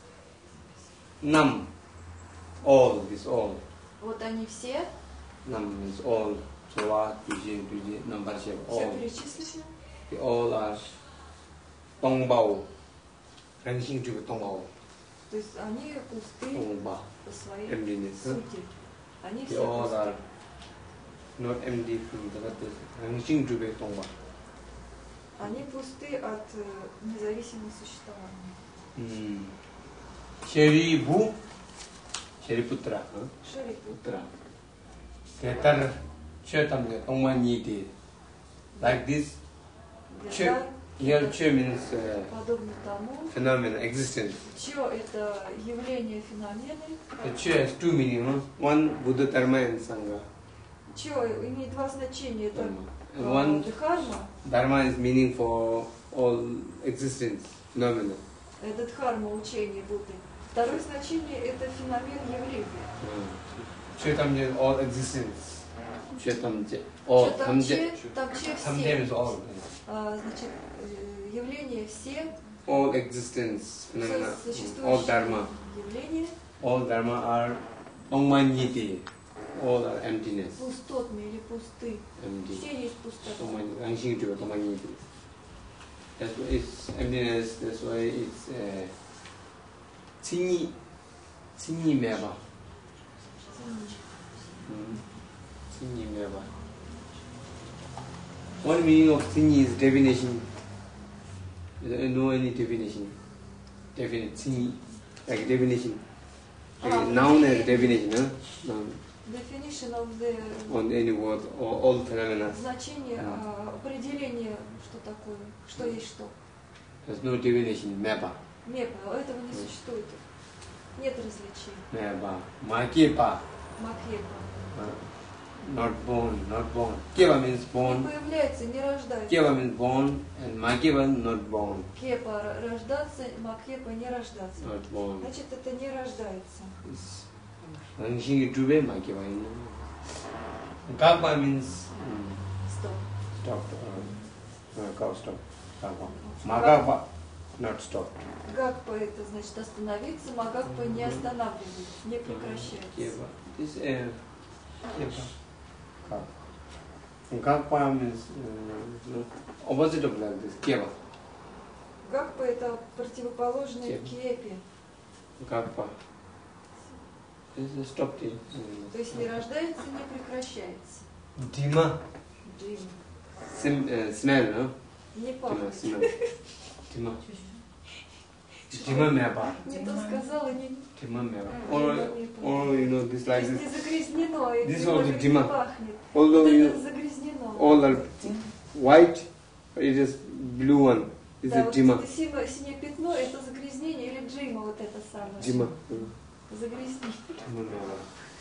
Nam. All. This all. Вот они все, Nam is all. Soa, Dushe, Dushe, Number Shepa. все All. перечислены, They all are Tongbao. Ranking to Tongbao. то есть они пусты Tongba. по своей Emptiness. huh? сути. Они They все all пусты. are not empty from the Ranking to Tongba. Они пусты от э, независимого существования. Hmm. Sheribu. Sheriputra. Huh? Шарипу. Putra. Ketar. Chetam. Tongma Niti. Like this. Che. Деталь Here, Che means uh, подобно тому, phenomenon, existence. чё это явление феномены, The Che has two meanings. Huh? One, Buddha Dharma and Sangha. чё имеет два значения. Это Dharma. э, And one, дхарма, Dharma is meaning for all existence, phenomena. это дхарма учение Будды. Второе значение это феномен явления. Chetam is all existence. Chetam, all. Чё там Samjaya че, там че Samjaya is все. all. А, значит, э, явления все, All existence, phenomena, все all существующие Dharma. явления All Dharma are Ongmanyiti. All are emptiness. пустотны или пусты. Empty. Все есть пустота. Ongmanyiti. Ongmanyiti. That's why it's emptiness, that's why it's uh, Tsinyi. Tsinyi Meba. Tsinyi Meba. One meaning of Tsinyi is definition. You don't know any definition. Definite Tsinyi. Like definition. Like Ah, noun as definition. definition, huh? Noun. Definition of the On any word or all phenomena. значение, а, определение, что такое, что есть что. There's no definition. Meba. Мепа, этого не существует. Нет различий. Meba. Makepa. Макепа. Uh, Not born, not born. Keva means Не born. появляется, не рождается. Keva means born and Makeva not born. Кепа р- рождаться, макепа не рождаться. Not born. Значит, это не рождается. It's Rangshingi Dube Makeva. Kapa means um, Стоп. stop. Uh, uh, cow stop. Kapa. Magapa not stop. Гакпа это значит остановиться, магакпа не останавливается, не прекращается. Keva. This uh, Keva. Kapa. Kapa means uh, no, opposite of like this. Keva. Гакпа это противоположное Кепа. кепе. Kapa. This is stop thing. То есть не рождается, не прекращается. Dima. Джим. Sim, uh, smell, no? Не Dima, пахнет. smell. Dima. Dima mepa. Не то сказала, не, Dima mepa. Or, or you know, this то like есть не this. загрязнено, и This дыма also как дима. не пахнет. Although Вот you это загрязнено. all are white, but it is blue one. This Да, is вот Dima. это синее, синее пятно, это загрязнение или джима, вот это самое. Dima. Загрязнение. Dima mepa.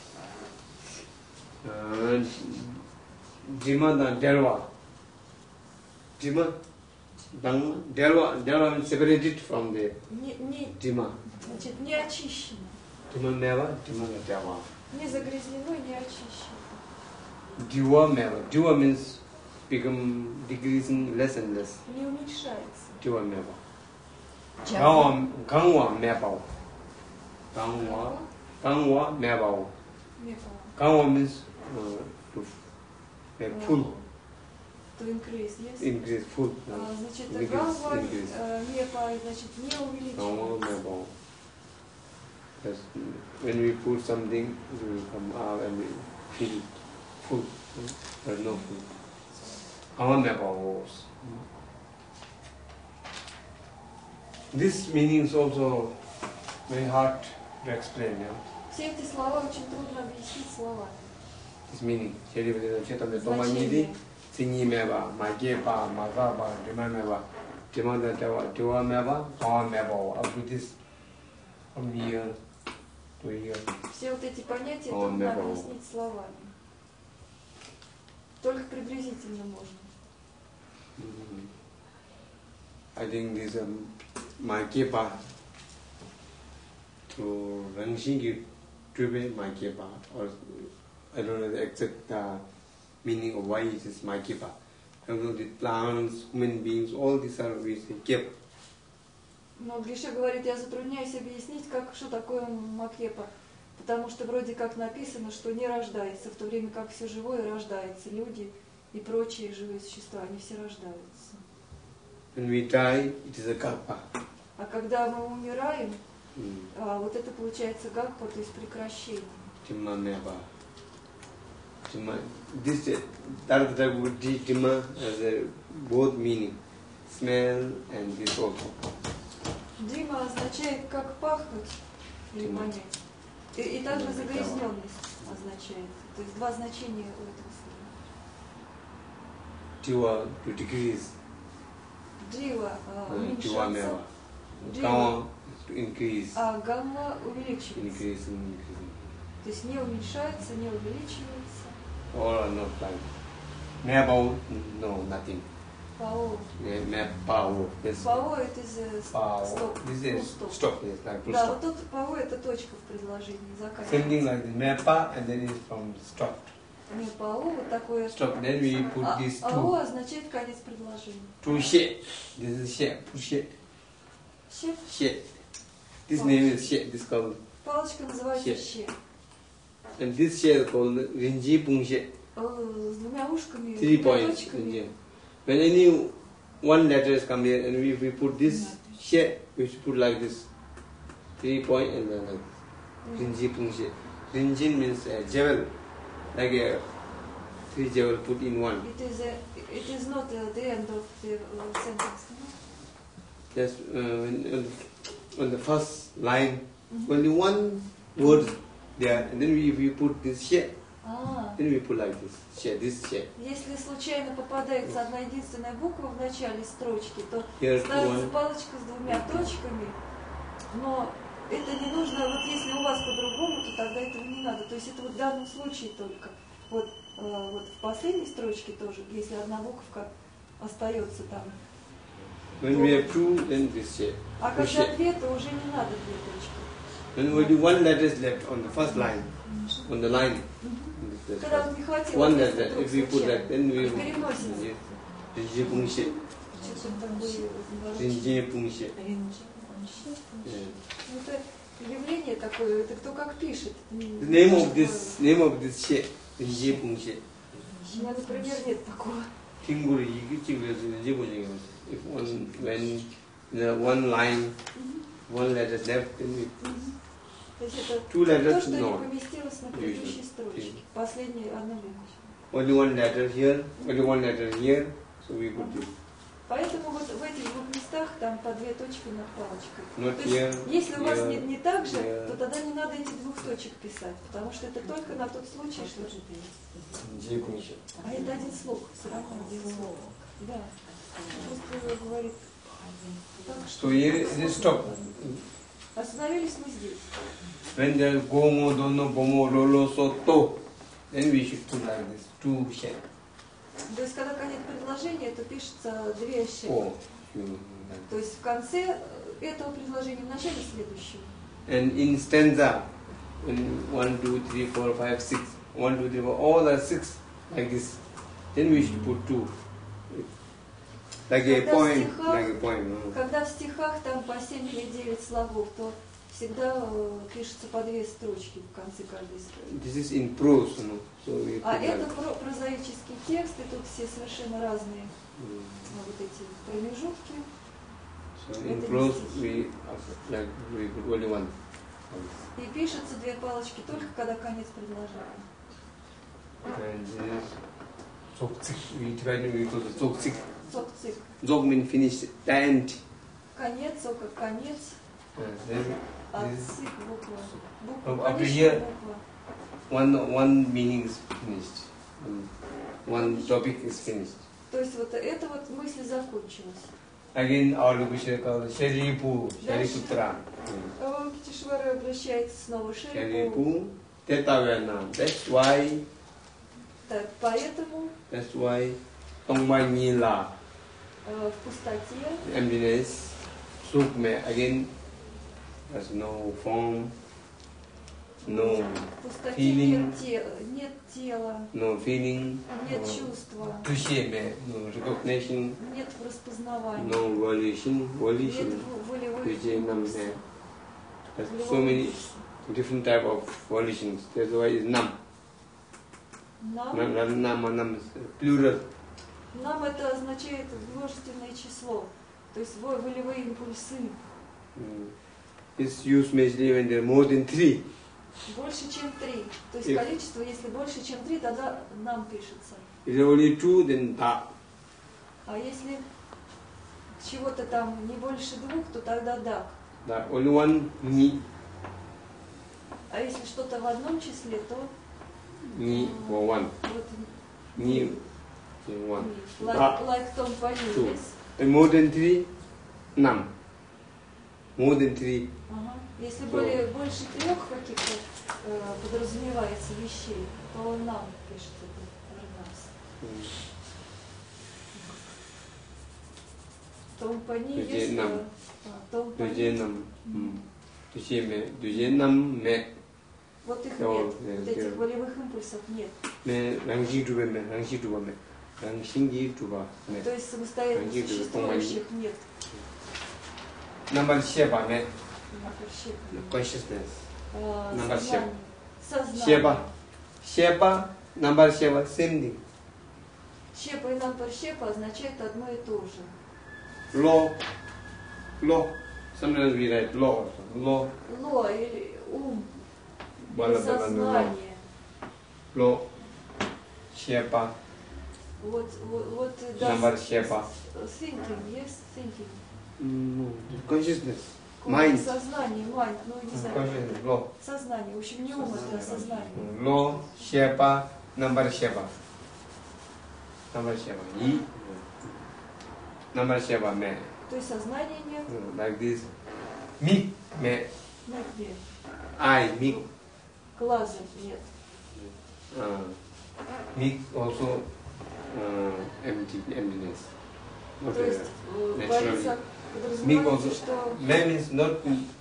Uh, Dima the Delva. Dima. Dang, Delva, Delva means separated from the Не, не, Dima. значит, не очищено. Dima mepa, Dima the Delva. Не загрязнено, не очищено. Diva meva. Diva means become decreasing less and less. Не уменьшается. Diva meva. Gangwa, gangwa meva. Gangwa, gangwa meva. Мепа. Gangwa means uh, to make full, To increase, yes? increase full. А, значит, Decrease, гамма, increase. э, мепа, значит, не Gangwa увеличивается. meva. Because when we put something, it will come out and we feel food, or no food. Our map was. This meaning is also very hard to explain. Yeah? Все эти слова очень трудно объяснить словами. This meaning, значение. Singing meba, Magepa, Mazaba, Dimameba, Dimanda, Dua meba, Pawan meba, up to this from here to here. Все вот эти понятия трудно объяснить словами. Только приблизительно можно. Mm-hmm. I think this um, Magepa to Rangshingi Tribe Magepa, or I don't know the exact uh, meaning of why it is Magepa. I know the plants, human beings, all these are we say Kep. Но Гриша говорит, я затрудняюсь объяснить, как, что такое Макепа. Потому что вроде как написано, что не рождается, в то время как все живое рождается. Люди и прочие живые существа, они все рождаются. When we die, it is a Kappa. А когда мы умираем, Mm. а, вот это получается гакпа, то есть прекращение. Timma meba. Timma. This that that would be Timma as a both meaning, smell and this also. Дима означает как пахнуть или Дима. вонять. И, и также загрязненность означает. То есть два значения у этого слова. Tiwa to decrease. Дива а, Tiwa уменьшаться, meba. Дима, Gawa to increase. а гамма увеличивается. Increase and increase. То есть не уменьшается, не увеличивается. All are not like. Meba, no, nothing. Пао. Meba, yes. Пао это из Pao. стоп. This Ну, is стоп. stop. Yes, like full Да, stop. вот тут пао это точка в предложении, Something заканчивается. like this. Mepa and then is from stop. Не пао, вот такое. Stop. Then we put А, these ао two. означает конец предложения. Two she. This is she. Two she. Щеп. She. This name is she. This called. Палочка называется Щеп. щеп. And this she is called Rinji Pung she. Э, С двумя ушками, Three двумя points. точками. Rinji. When any one letter is come here and we, we put this she, we should put like this. Three point and then like this. Rinji Pung she. Rinjin means a jewel. Like a three jewel put in one. It is, a, it is not uh, the end of the uh, sentence. No? Just uh, when, on, on the first line, Mhm. only one word there, and then we, we put this she, А, then we put like this she, this she. если случайно попадается одна единственная буква в начале строчки, то Here ставится one. палочка с двумя точками, но это не нужно, вот если у вас по-другому, то тогда этого не надо. То есть это вот в данном случае только. Вот, э, вот в последней строчке тоже, если одна буковка остается там. When we have two, then this she. А Two когда she. две, то уже не надо две точки. When only one letter is left on the first line, on the line. This- Когда this- вот не хватило One места letter. вдруг If we put случайно, that, then we переносится. Rinji Pung she. Что-то такое развороченное. Rinji Pung she. Ну, это явление такое, это кто как пишет. The name of this name of this she, Rinji Pung she. У меня, например, нет такого. Tinguru yiki tinguru Rinji Pung she. If one when the one line, one letter left, then we То есть это two то, letters что не no. поместилось на предыдущей Usually. строчке. Последняя одна буква. Only one letter here, only one letter here, so we put this. Поэтому вот в этих двух местах там по две точки над палочкой. Not То есть, here, если у вас here, не, не так же, here. то тогда не надо этих двух точек писать, потому что это только на тот случай, что... Rinji Pung she. А это один слог, все равно один слог. Да. Просто говорит. Так, So here it is stop. остановились мы здесь. When there gomo dono bomo lolo soto, then we should put like this two she. То есть, когда конец предложения, то пишется две щи. Oh, you То есть в конце этого предложения, в начале следующего. And in stanza, when one, two, three, four, five, six, one, two, three, four, all are six like this. Then we should put two, like a Когда point, стихах- like a point. No? Когда в стихах там по семь или девять слогов, то всегда э, пишется по две строчки в конце каждой строчки. This is in prose, no? So we А put это like, про- прозаический текст, и тут все совершенно разные mm. ну, вот эти промежутки. So in Это prose не стихи. we like we put only one. И пишется две палочки только когда конец предложения. And zokzik, we divide it into the zokzik. Цок-цик. Zok means finish, the end. Конец, цок как конец, And then а this цик буква. Oh, Буква, up конечная here. буква. one one meaning is finished. Um, one topic is finished. То есть вот эта вот мысль закончилась. Again, our location is called Sharipu, Shariputra. Авалокитешвара обращается снова к Шарипу. Sharipu, Tetavana. That's why, Так, поэтому that's why, Tongmanila, э, в пустоте, emptiness, Sukme. Again, there's no form, no в пустоте feeling, нет, те- нет тела, no feeling, нет no чувства, appreciation, no recognition, нет распознавания, no volition, нет volition, в- волевых which is numb. импульсов. There's so many different type of volitions. That's why it's numb. Нам, Nam, nam, nam, nam is plural. нам это означает множественное число, то есть во- волевые импульсы. Mm. It's used mainly when there are more than three. Больше, чем три. То есть If- количество, если больше, чем три, тогда нам пишется. If there are only two, then ta. А если чего-то там не больше двух, то тогда дак. The only one ni, А если что-то в одном числе, то ni for one. вот Ni is one. like, Да. like Том Two. Панин. And more than three, nam. More than three. Ага. Если То- более больше трех каких-то э, подразумевается вещей, то нам пишется это нас. Mm. Том Пани Туди есть. нам. э, а, Том Duje Пани. nam. Mm. Duje me. Duje nam me. Вот их То, нет. э, Вот этих э, волевых импульсов нет. Me rangshi tuba me. Rangshi tuba me. Rangshingi tuba me. То есть самостоятельно Они же существующих нет. Number sheba me. Вообще. Consciousness. А, Number сознание. Сознание. Sheba. Sheba, number sheba, same thing. Щепа и нампар щепа означает одно и то же. Law. Law. Sometimes we write law. Law. Ло или ум, или One of them and law. сознание. Law. Sheba. Вот, вот, вот да. Number sheba. Thinking, yes, thinking. Mm, consciousness. Ум, Mind. Сознание, mind, ну не знаю. как Consciousness. это. Law. Сознание. В общем, не ум, это сознание. Law. Sheba. Number sheba. Number sheba. Yi. Number sheba me. То есть сознания нет. Like this. Me. Me. Ну где? I. Me. Глаза нет. Uh, me also uh, empty, emptiness. Not То есть uh, э, naturally. говорится, Me подразумевается, also. что Man is not.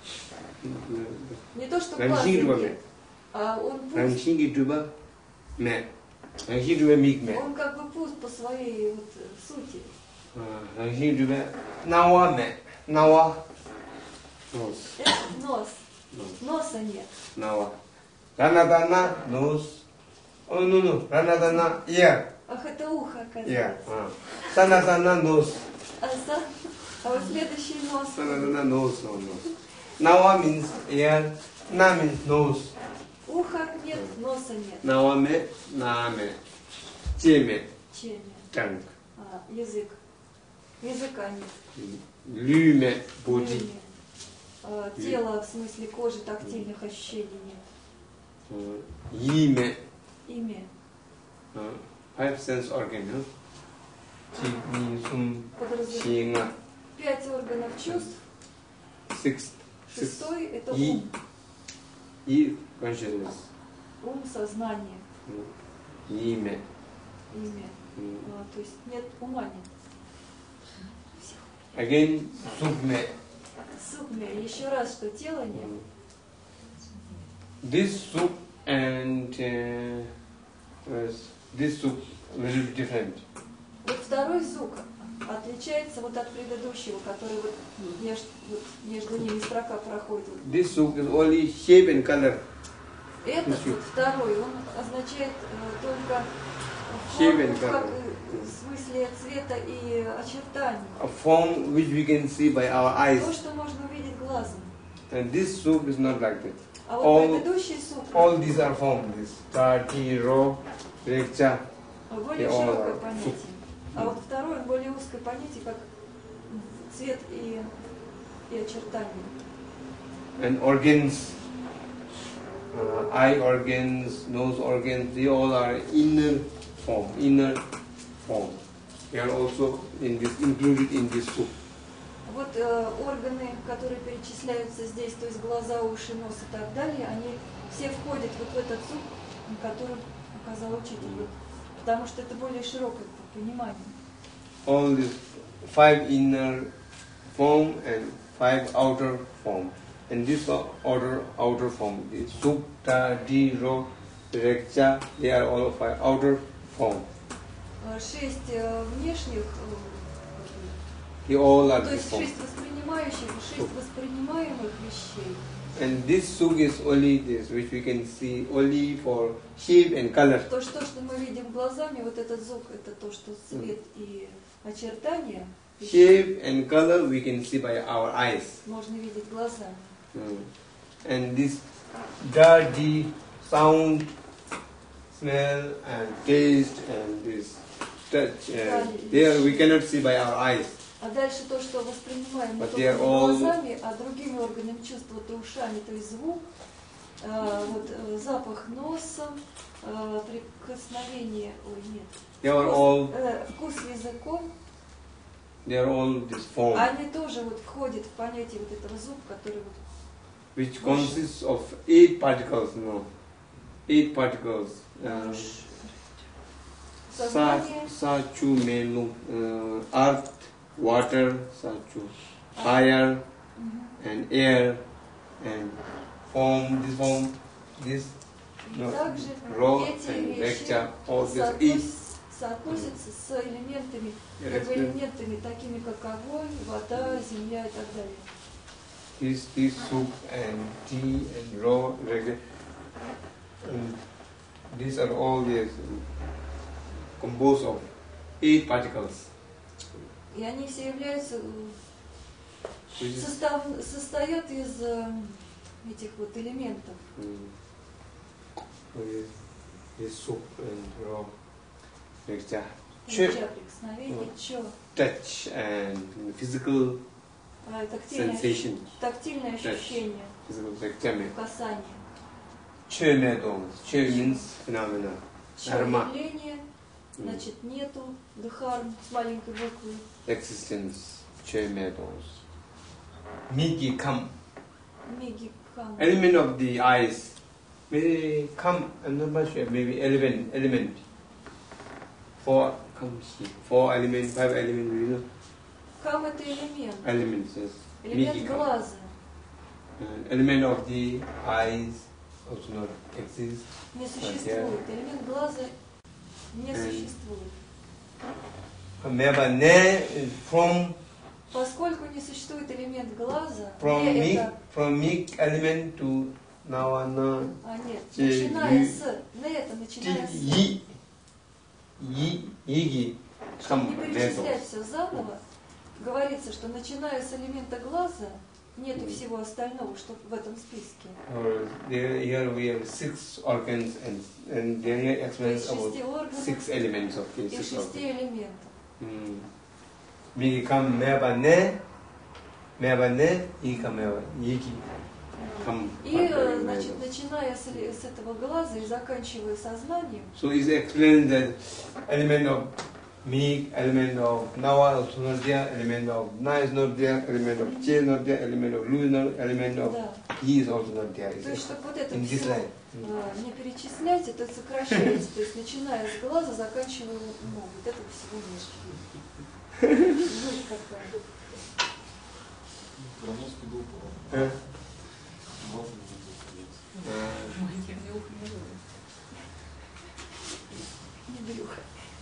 не то, что глаза Раньше два нет, а он пуст. Rangshingi tuba me. Rangshingi tuba me me. Он как бы пуст по своей вот, э, сути. Rangshingi tuba nawa me. Nawa. Nose. Это нос. Nose. Носа нет. Nawa. Ranadana nose. Oh no no. Ranadana ear. Ах, это ухо, Ear. оказывается. Uh. Sanadana nose. А, за- а вот следующий нос. Sanadana nose no nose. Nawa means ear. Na means nose. Уха нет, носа нет. Nawa me. Na me. Che me. Чеми. Tongue. А, язык. Языка нет. Lü me. Body. Легкие. А, тело, в смысле кожи, тактильных ощущений нет. Uh, Yi me. Имя. Uh, five sense organ. Huh? Chi, ni, sum, Подразумевается. shi, nga. Пять органов чувств. Six. Six. Шестой это Yi. ум. Yi consciousness. Ум, сознание, Yi me. имя. Mm. А, то есть нет ума нет. Again, suk me. Сукме. Еще раз, что тела нет. This soup and uh, was- this soup a little different. Вот второй звук отличается вот от предыдущего, который вот, меж- вот между ними строка проходит. This soup is only shape and color. Этот вот второй, он означает э, только Shape форму, and как, color. э, в смысле цвета и очертаний. A form which we can see by our То, eyes. что можно увидеть глазом. And this soup is not like that. А вот All, предыдущий суп all these are formed. This ta, ti, ro, rekcha. более they all широкое are понятие. soup. А вот второе более узкое понятие, как цвет и, и очертания. And organs, uh, eye organs, nose organs, they all are inner form, inner form. They are also in this included in this soup. Вот э, органы, которые перечисляются здесь, то есть глаза, уши, нос и так далее, они все входят вот в этот суп, который указал учитель, вот, потому что это более широкое понимание. All these five inner form and five outer form. And this outer outer form, the sup, ta, di, ro, rekcha, they are all five outer form. Э, Шесть э, внешних, э, They all are то this есть form. шесть воспринимающих, шесть воспринимаемых вещей. And this suk is only this, which we can see only for shape and color. То, что, что мы видим глазами, вот этот звук, это то, что цвет и очертания. Shape and color we can see by our eyes. Можно видеть глазами. Mm. And this dirty sound, smell and taste and this touch, uh, there we cannot see by our eyes. А дальше то, что воспринимаем не But только they are all- глазами, а другими органами чувств, вот и ушами, то есть звук, э, вот, э, запах носом, э, прикосновение, ой, нет, They are вкус, all, э, вкус языком, they are all this form, они тоже вот входят в понятие вот этого звука, который вот which consists of eight particles. No, eight particles. Uh, sa, сознание, sa, chu, menu, uh, earth, water, sa, chu, fire, мгм, and air, and form, this form, this, и no, также raw эти and вещи lecture, all these eight. соотнос- соотносятся с элементами, Yeah, элементами, такими как огонь, вода, земля и так далее. This, this soup and tea and raw, regular, and these are all these composed of eight particles. И они все являются, Which is, состав, состоят из э, этих вот элементов. mm, this, this soup and raw, lecture, Ча, прикосновение, чо, touch and physical а, тактильное, sensation, тактильное ощущение, physical lecture. касание. Che medons, che means phenomena. Чо Дхарма. явление, Mm. значит нету, дхарм с маленькой буквы. Existence, che medons. Miki come. Миги кам. Element of the eyes. Maybe come, I'm not much sure, maybe element, element. Four, come see. Four element, five element, you know. Кам это элемент, Elements, yes. элемент Miki come. глаза. And element of the eyes also not exist. Не существует. Элемент глаза не Э. существует. Remember, ne is from, Поскольку не существует элемент глаза, from не me, это, from me element to navana. а нет, Э, начиная ю- с, не это, начиная с, Yi, yi, yigi, чтобы come, не medons. перечислять все заново, говорится, что начиная с элемента глаза, нету всего остального, что в этом списке. Or there, here we have six organs and and there here То explains есть about шести органов six elements of the и six organs. шести элементов. Hmm. Migi come meba ne, meba ne, yika meba yiki. Come. И, э, значит, начиная с, с этого глаза и заканчивая сознанием, So it explains that element of me, element of nawa also not there, element of na is not there, element of che not there, element of lu is not, element of да. yi is also not there. То есть, чтобы вот это In this все line. э, не перечислять, это сокращается. То есть, начиная с глаза, заканчивая ну, вот этого всего нет. Жуть какая. Громоздкий был Э? Не брюхо.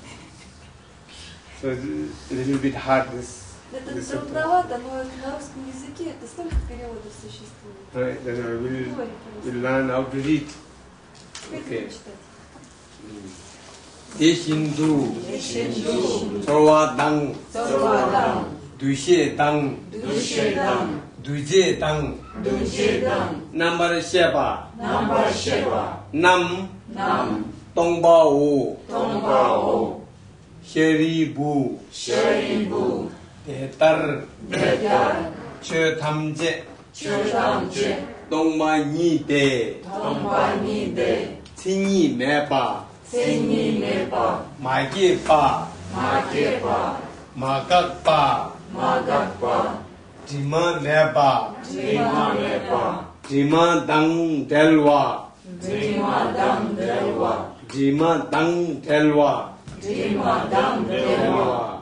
So it's a little bit hard this. Это this трудновато, но на русском языке это столько переводов существует. Right, then I will, Море will просто. learn how to read. Теперь Okay. буду читать. Deshindu, Deshindu, Sarvadang, Sarvadang, Dushe Tang, Dushe Tang, Duje Tang, Duje Tang, Number Sheba, Number Sheba, Nam, Nam, Tongba O, Tongbao, Sheri Bu, Sheribu, Tetar, Detar, Che Tamje, Chotamje, Tongma Ni De, Tongba Nide, Tini Meba, Sini Neba, Magi Pa, Makepa, Magak Pa, Magakpa, Dima Meba, Dima Neba, Dima Dang Delwa, Dima Dam Delwa, Dima Dang Delwa, Dima Dam Delwa,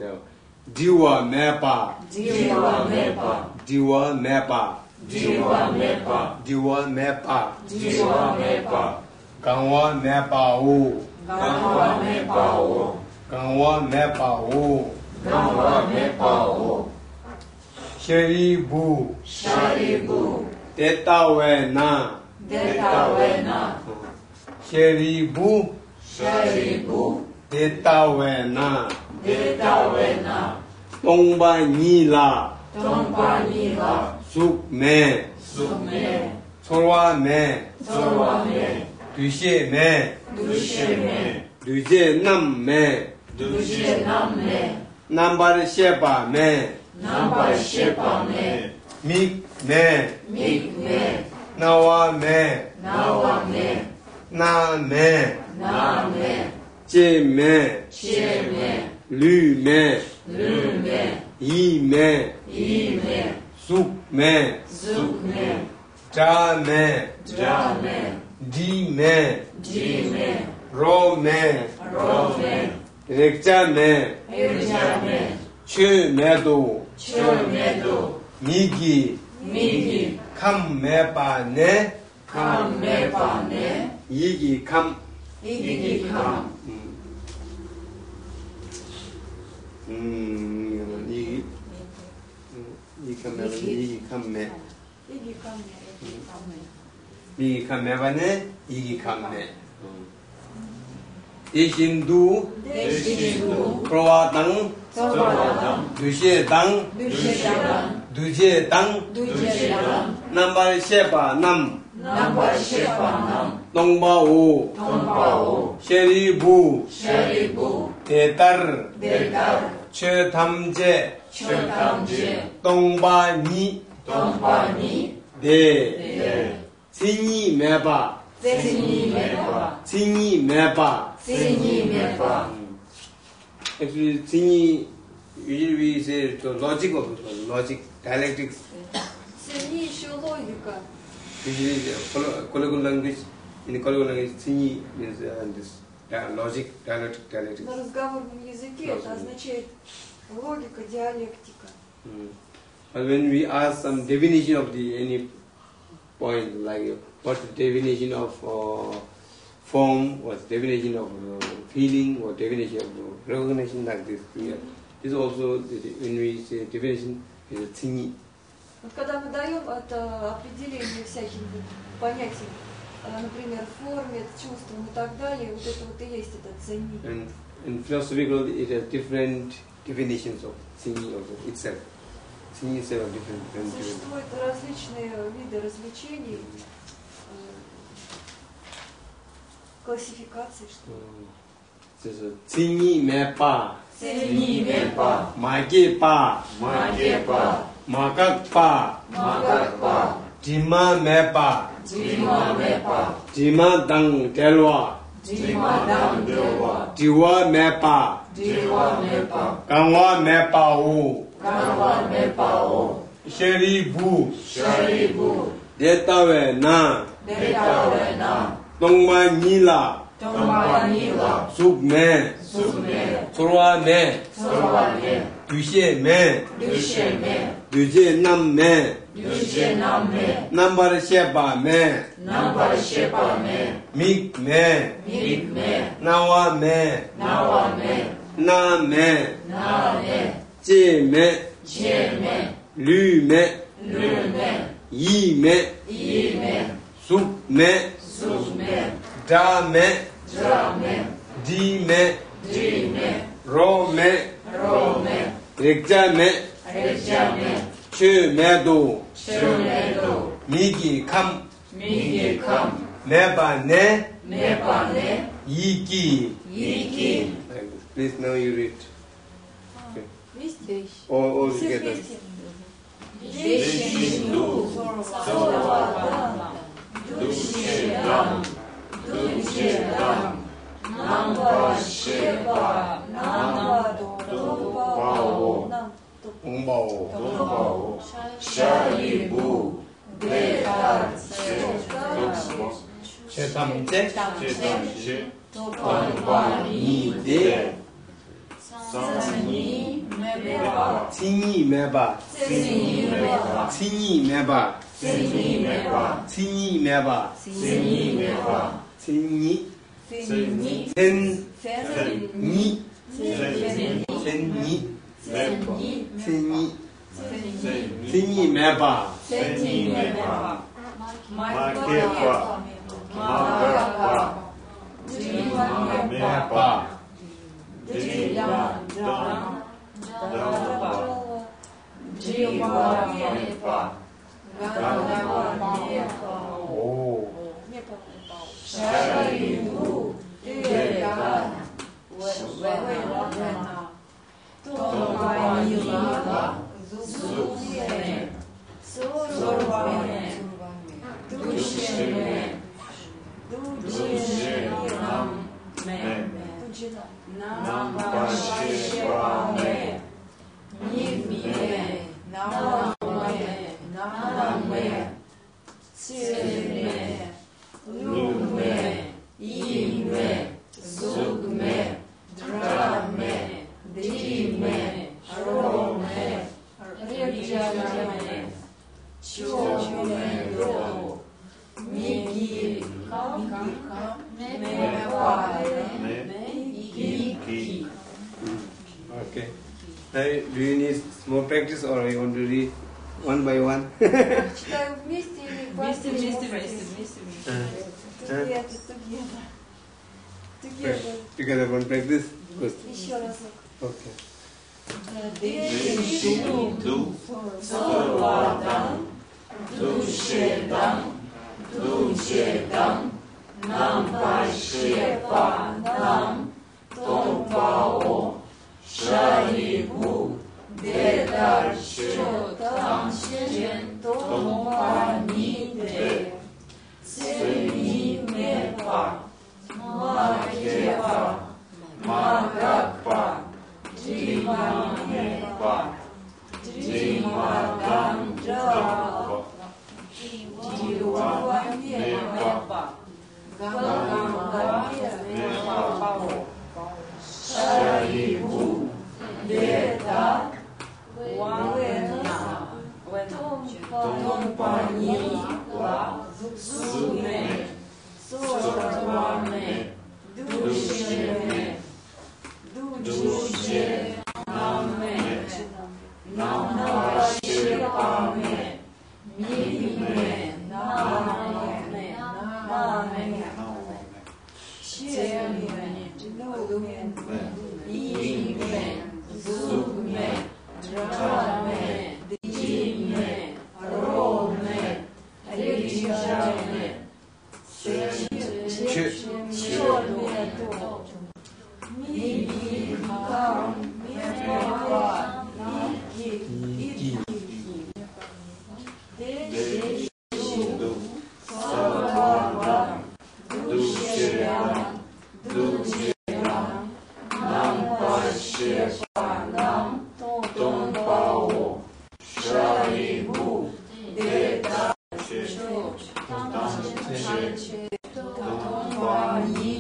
Diwa Meba, Diwa Mepa, Diwa Meba, Diwa Mepa, Diwa Meba, Diwa Mepa, Gangwa Meba O, Gangwa Mepa O, Gangwa Meba O, Gangwa Mepa O, Sheri Bu, Sharibu, Teta We Na, Detawena, Sheri Bu, Sharibu, Teta We Na, Detawena, Tongba Ni La, Tongpa Nila, Suk Me, Sume, Sorwa Me, Sorwame, Dushe Me, Dusheme, Duje Nam Me, Dushe Name, Nambar Sheba Me, Namba Shepame, Mik Me, Mikme, Nawa Me, Nawame, Na Me, Name, Je Me, Cheme, Lu Me, Lume, Yi Me, Ime, Suk Me, Zukme, Ja Me, Jame, Di Me, Jime, Ro Me, Rome, Rekja Me, Irjame, Che Me Do, Chomedo, Migi, Migi, Kam Me Pa Ne, Kamepane, Yigi Kam, Igikam, 음, 이, 이 카메라, 이 카메, Иги ко мне. 이 카메라네, 이 카메. 대신두, Deshidu, 프로와당, Sovaradam, 두시당, Dushedan, 두제당, Dujedan, 남발 셰바 남, Namba Shepanam, 동바오, Tombao, 셰리부, Sheribu, 대달, Detar, 최담제, Chotamje, 동바니, Tompani, 네, De, 신이 매바, Sini Mepa, 신이 매바. Sini Mepa, Actually, Sini, usually we say the logic of it, logic, dialectics. Сини еще логика. Usually, the colloquial language, in the colloquial language, Sini means uh, this uh, logic, dialectic, dialectics. На разговорном языке это означает логика, диалектика. Mm. But when we ask some definition of the any point, like uh, what's the definition of uh, form, what's the definition of uh, feeling, or definition of uh, recognition, like this. Yeah. This also, the, when we say definition, is Sini. Вот когда мы даем это определение всяким вот понятиям, э, например, форме, чувствам и так далее, вот это вот и есть этот цени. And in philosophical, it has different definitions of Sini also itself. Sini itself have different, different, different. Существуют различные виды развлечений, э, классификации, что ли. 그래서 Sini 매파, Sini Mepa, 마개파, Magepa, 마각파, Magakpa, 디마 매파, Dima Mepa, 디마 당 델와, Dima Dam Dewa, 디와 매파, Diwa Mepa, 강와 매파오, Kanwa Mepao, 셰리부, Sharibu, 데타웨 나, Detawena, 동마니라, Tombanila, 숙매, Sume, 소라매, Sorwane, 두시매, Dusheme, 두제남매, Dushename, 남바르셰바매, Namba Shepame, 믹매, Mikme, 나와매, Nawame, 나매, Nane, 제매, Jeme, 류매, Lume, 이매, Ime, 숙매, Sume, 다매, Drame, 디매, Dime, 로매, Rome, Rekjame, Rekjame, Chu Medo, Chu Medo, Migi Kam, Migi Kam, Neba Ne, Neba Ne, Yiki. Yiki. Please now you read. Okay. Вместе? All, all Все together. вместе. Vishnu, Sarvadam, Dushedam, Dushedam, Nampa Sheva, Nam Topao, Ongbao. Topao, Sharibu, Detar, Chetamche, Chetamche, Tonpanide, Sani Meba, Tini Meba, Sini Meba, Tini Meba, Sini Meba, Tini Meba, Sini Meba, Tini, Sini Ten, Фен. Ni, Seni, Teni, Seni, Teni, Seni, Tini Meba, Seni Meba, Makepa, Magapa, Jima Mepa, Jima Dam, Damba, Jima Mepa, Gandava Mepa, Oh, Sharibu, Dega, Wena, Tomanila, Zuzune, Sorvane, Dushene, Dujenam, Me, Nampashevame, Nime, Namame, Namame, Tseme, Lume, Ime, Zugme, Drame, Dime, Rome, Rejame, Chomendo, Migi, Mepa, Iki. okay. Now, do you need more practice or you want to read one by one? Читаю вместе или по Вместе, вместе, отдельности? вместе, вместе, вместе. Together, together. Together. Together one practice? Good. Еще разок. Okay. Vishnu, Sarvadam, Dushedam, Dushedam, Nampasheva, Nam, Tompao, Sharibu, Dedar, Shotam, Shen, Tompanide, Seni Mepa, Makeva, Magapa, Jima Mepa, Jima Gandra, Jiwa Mepa, Ganga Mepa, Sharibu, Deda, Wena, Tompanila, Sune, Sorvane, Dushene, Duje, Name, Nampashevame, Mime, Name, Name, Cheme, Lume, Ime, Zugme, Drame, Dime, Rome, Rijame, Chormeto, Migi, Kam, Mepa, Niki, Vishnu, Sarvadam, Dushedam, Dushedam, Nampasheva, Nam, Tompao, Sharibu, Deda, Shotam, Tompani,